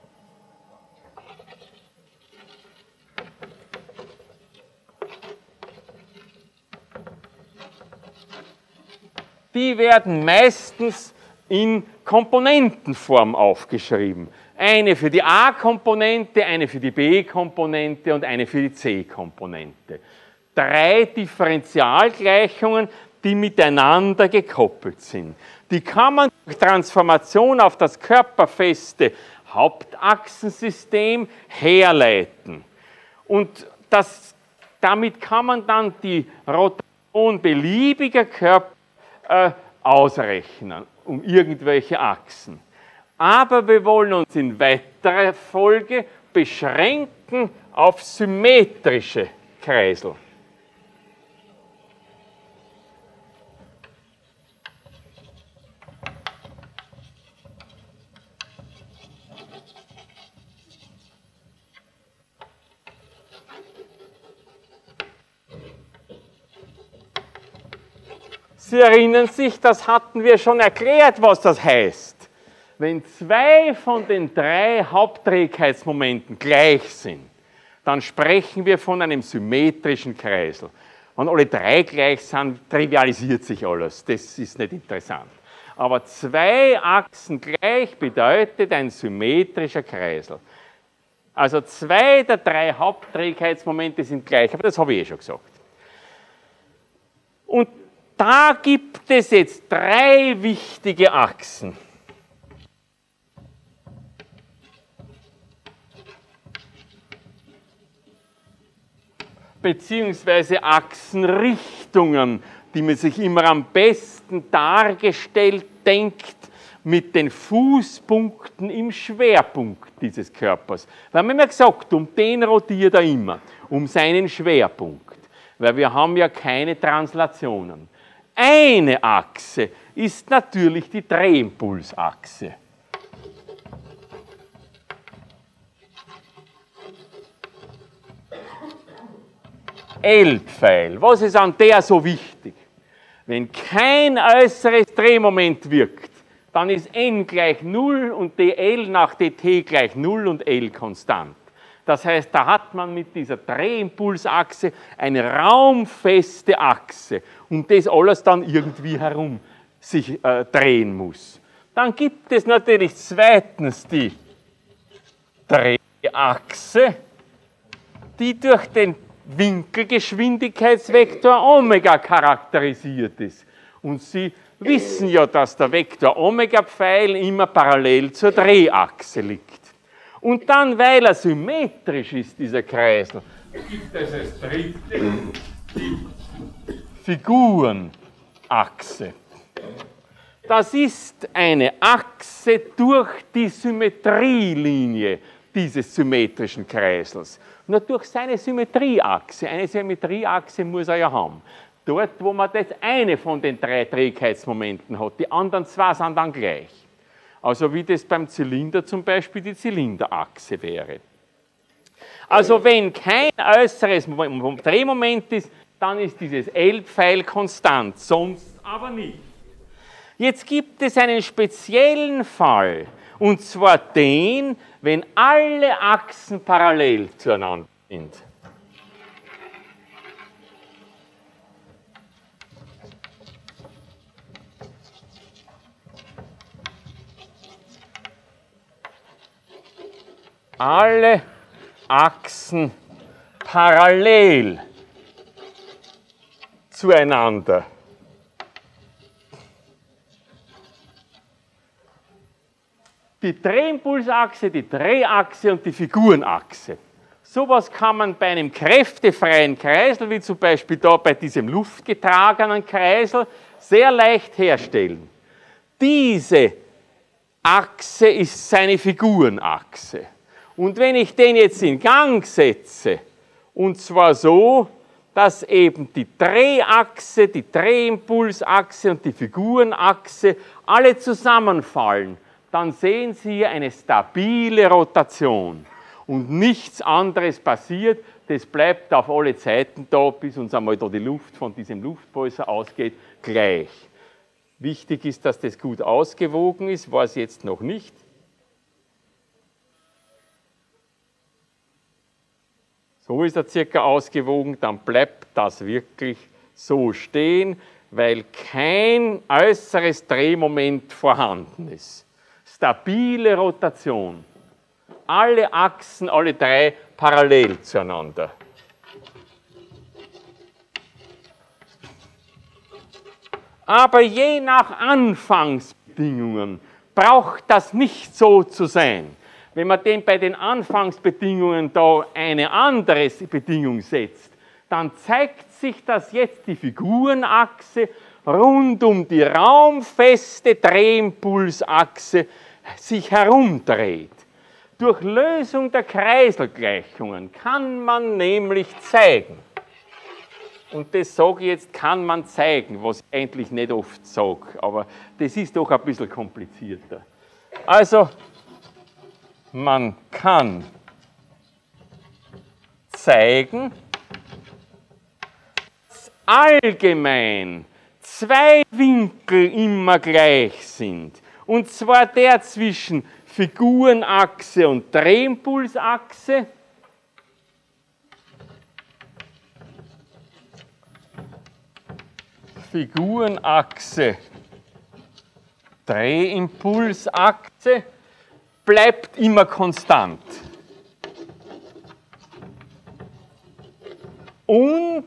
[SPEAKER 1] Die werden meistens in Komponentenform aufgeschrieben. Eine für die A-Komponente, eine für die B-Komponente und eine für die C-Komponente. Drei Differentialgleichungen, die miteinander gekoppelt sind. Die kann man durch Transformation auf das körperfeste Hauptachsensystem herleiten. Und das, damit kann man dann die Rotation beliebiger Körper äh, ausrechnen, um irgendwelche Achsen. Aber wir wollen uns in weiterer Folge beschränken auf symmetrische Kreisel. Sie erinnern sich, das hatten wir schon erklärt, was das heißt. Wenn zwei von den drei Hauptträgheitsmomenten gleich sind, dann sprechen wir von einem symmetrischen Kreisel. Wenn alle drei gleich sind, trivialisiert sich alles. Das ist nicht interessant. Aber zwei Achsen gleich bedeutet ein symmetrischer Kreisel. Also zwei der drei Hauptträgheitsmomente sind gleich, aber das habe ich eh schon gesagt. Und da gibt es jetzt drei wichtige Achsen. Beziehungsweise Achsenrichtungen, die man sich immer am besten dargestellt denkt mit den Fußpunkten im Schwerpunkt dieses Körpers. Wir haben immer gesagt, um den rotiert er immer, um seinen Schwerpunkt, weil wir haben ja keine Translationen. Eine Achse ist natürlich die Drehimpulsachse. L-Pfeil. Was ist an der so wichtig? Wenn kein äußeres Drehmoment wirkt, dann ist n gleich null und dl nach dt gleich null und L konstant. Das heißt, da hat man mit dieser Drehimpulsachse eine raumfeste Achse, um das alles dann irgendwie herum sich äh, drehen muss. Dann gibt es natürlich zweitens die Drehachse, die durch den Winkelgeschwindigkeitsvektor Omega charakterisiert ist. Und Sie wissen ja, dass der Vektor Omega-Pfeil immer parallel zur Drehachse liegt. Und dann, weil er symmetrisch ist, dieser Kreisel, gibt es als dritte die Figurenachse. Das ist eine Achse durch die Symmetrielinie dieses symmetrischen Kreisels. Nur durch seine Symmetrieachse. Eine Symmetrieachse muss er ja haben. Dort, wo man das eine von den drei Trägheitsmomenten hat. Die anderen zwei sind dann gleich. Also wie das beim Zylinder zum Beispiel die Zylinderachse wäre. Also wenn kein äußeres Drehmoment ist, dann ist dieses L-Pfeil konstant, sonst aber nicht. Jetzt gibt es einen speziellen Fall, und zwar den, wenn alle Achsen parallel zueinander sind. Alle Achsen parallel zueinander. Die Drehimpulsachse, die Drehachse und die Figurenachse. Sowas kann man bei einem kräftefreien Kreisel, wie zum Beispiel da bei diesem luftgetragenen Kreisel, sehr leicht herstellen. Diese Achse ist seine Figurenachse. Und wenn ich den jetzt in Gang setze, und zwar so, dass eben die Drehachse, die Drehimpulsachse und die Figurenachse alle zusammenfallen, dann sehen Sie hier eine stabile Rotation. Und nichts anderes passiert, das bleibt auf alle Zeiten da, bis uns einmal da die Luft von diesem Luftpolster ausgeht, gleich. Wichtig ist, dass das gut ausgewogen ist, war es jetzt noch nicht. So ist er circa ausgewogen, dann bleibt das wirklich so stehen, weil kein äußeres Drehmoment vorhanden ist. Stabile Rotation. Alle Achsen, alle drei parallel zueinander. Aber je nach Anfangsbedingungen braucht das nicht so zu sein. Wenn man den bei den Anfangsbedingungen da eine andere Bedingung setzt, dann zeigt sich, dass jetzt die Figurenachse rund um die raumfeste Drehimpulsachse sich herumdreht. Durch Lösung der Kreiselgleichungen kann man nämlich zeigen, und das sage ich jetzt, kann man zeigen, was ich eigentlich nicht oft sage, aber das ist doch ein bisschen komplizierter. Also, man kann zeigen, dass allgemein zwei Winkel immer gleich sind, und zwar der zwischen Figurenachse und Drehimpulsachse. Figurenachse, Drehimpulsachse bleibt immer konstant. Und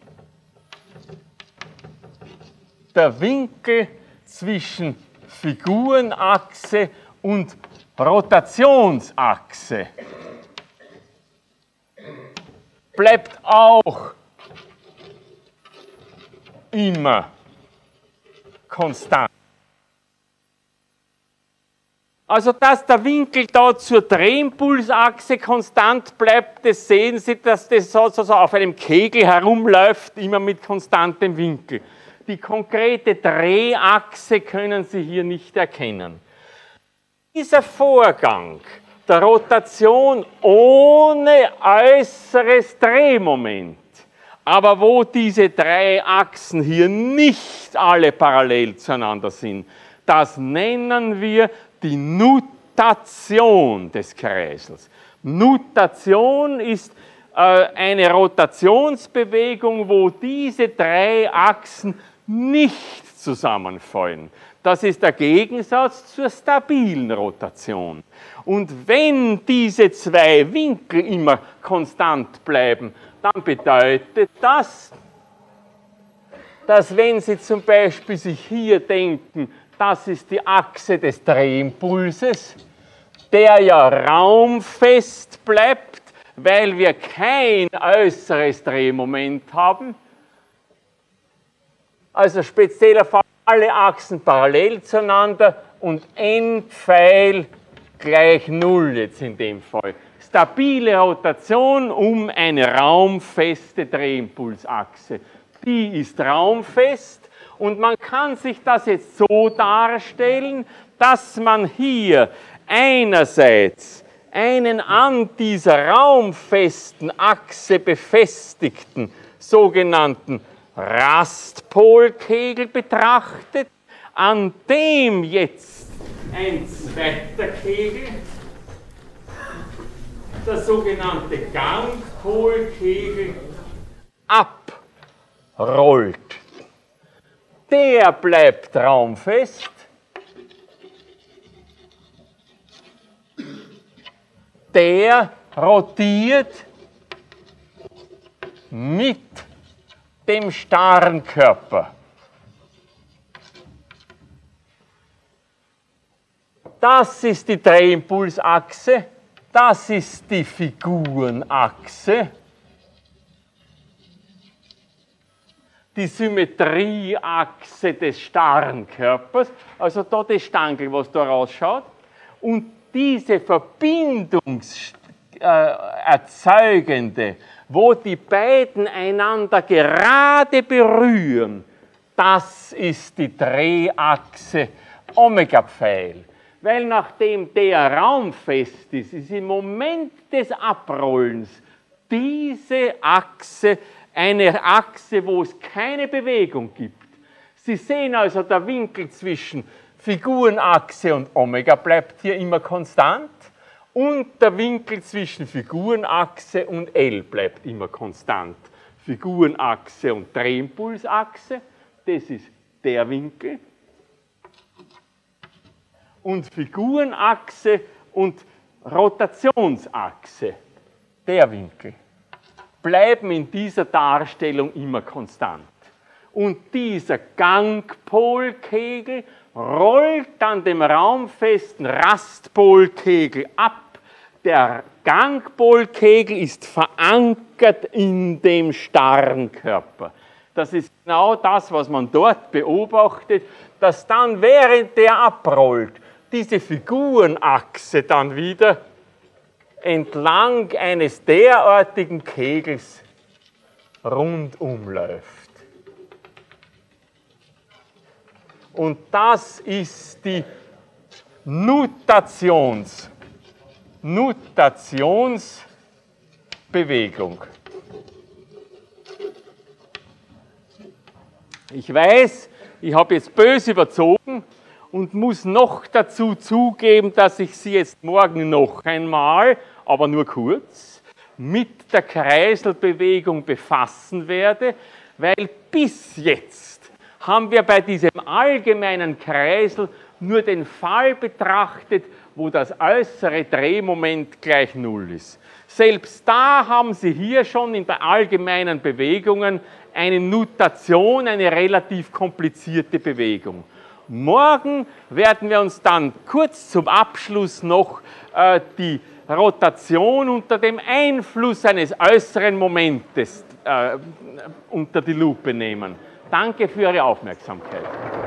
[SPEAKER 1] der Winkel zwischen Figurenachse und Rotationsachse bleibt auch immer konstant. Also, dass der Winkel da zur Drehimpulsachse konstant bleibt, das sehen Sie, dass das sozusagen auf einem Kegel herumläuft, immer mit konstantem Winkel. Die konkrete Drehachse können Sie hier nicht erkennen. Dieser Vorgang der Rotation ohne äußeres Drehmoment, aber wo diese drei Achsen hier nicht alle parallel zueinander sind, das nennen wir die Nutation des Kreisels. Nutation ist äh, eine Rotationsbewegung, wo diese drei Achsen nicht zusammenfallen. Das ist der Gegensatz zur stabilen Rotation. Und wenn diese zwei Winkel immer konstant bleiben, dann bedeutet das, dass wenn Sie zum Beispiel sich hier denken, das ist die Achse des Drehimpulses, der ja raumfest bleibt, weil wir kein äußeres Drehmoment haben. Also spezieller Fall, alle Achsen parallel zueinander und Endpfeil gleich Null jetzt in dem Fall. Stabile Rotation um eine raumfeste Drehimpulsachse. Die ist raumfest und man kann sich das jetzt so darstellen, dass man hier einerseits einen an dieser raumfesten Achse befestigten sogenannten Rastpolkegel betrachtet, an dem jetzt ein zweiter Kegel, der sogenannte Gangpolkegel, abrollt. Der bleibt raumfest, der rotiert mit dem starren Körper. Das ist die Drehimpulsachse Das ist die Figurenachse. Die Symmetrieachse des starren Körpers, also da das Stankel, was da rausschaut. Und diese verbindungserzeugende, wo die beiden einander gerade berühren, das ist die Drehachse Omega-Pfeil. Weil nachdem der raumfest ist, ist im Moment des Abrollens diese Achse eine Achse, wo es keine Bewegung gibt. Sie sehen also, der Winkel zwischen Figurenachse und Omega bleibt hier immer konstant und der Winkel zwischen Figurenachse und L bleibt immer konstant. Figurenachse und Drehimpulsachse, das ist der Winkel. Und Figurenachse und Rotationsachse, der Winkel, bleiben in dieser Darstellung immer konstant. Und dieser Gangpolkegel rollt an dem raumfesten Rastpolkegel ab. Der Gangpolkegel ist verankert in dem starren Körper. Das ist genau das, was man dort beobachtet, dass dann, während der abrollt, diese Figurenachse dann wieder entlang eines derartigen Kegels rundum läuft. Und das ist die Nutations, Nutationsbewegung. Ich weiß, ich habe jetzt böse überzogen und muss noch dazu zugeben, dass ich Sie jetzt morgen noch einmal, aber nur kurz, mit der Kreiselbewegung befassen werde, weil bis jetzt haben wir bei diesem allgemeinen Kreisel nur den Fall betrachtet, wo das äußere Drehmoment gleich Null ist. Selbst da haben Sie hier schon in den allgemeinen Bewegungen eine Nutation, eine relativ komplizierte Bewegung. Morgen werden wir uns dann kurz zum Abschluss noch äh, die Rotation unter dem Einfluss eines äußeren Momentes äh, unter die Lupe nehmen. Danke für Ihre Aufmerksamkeit.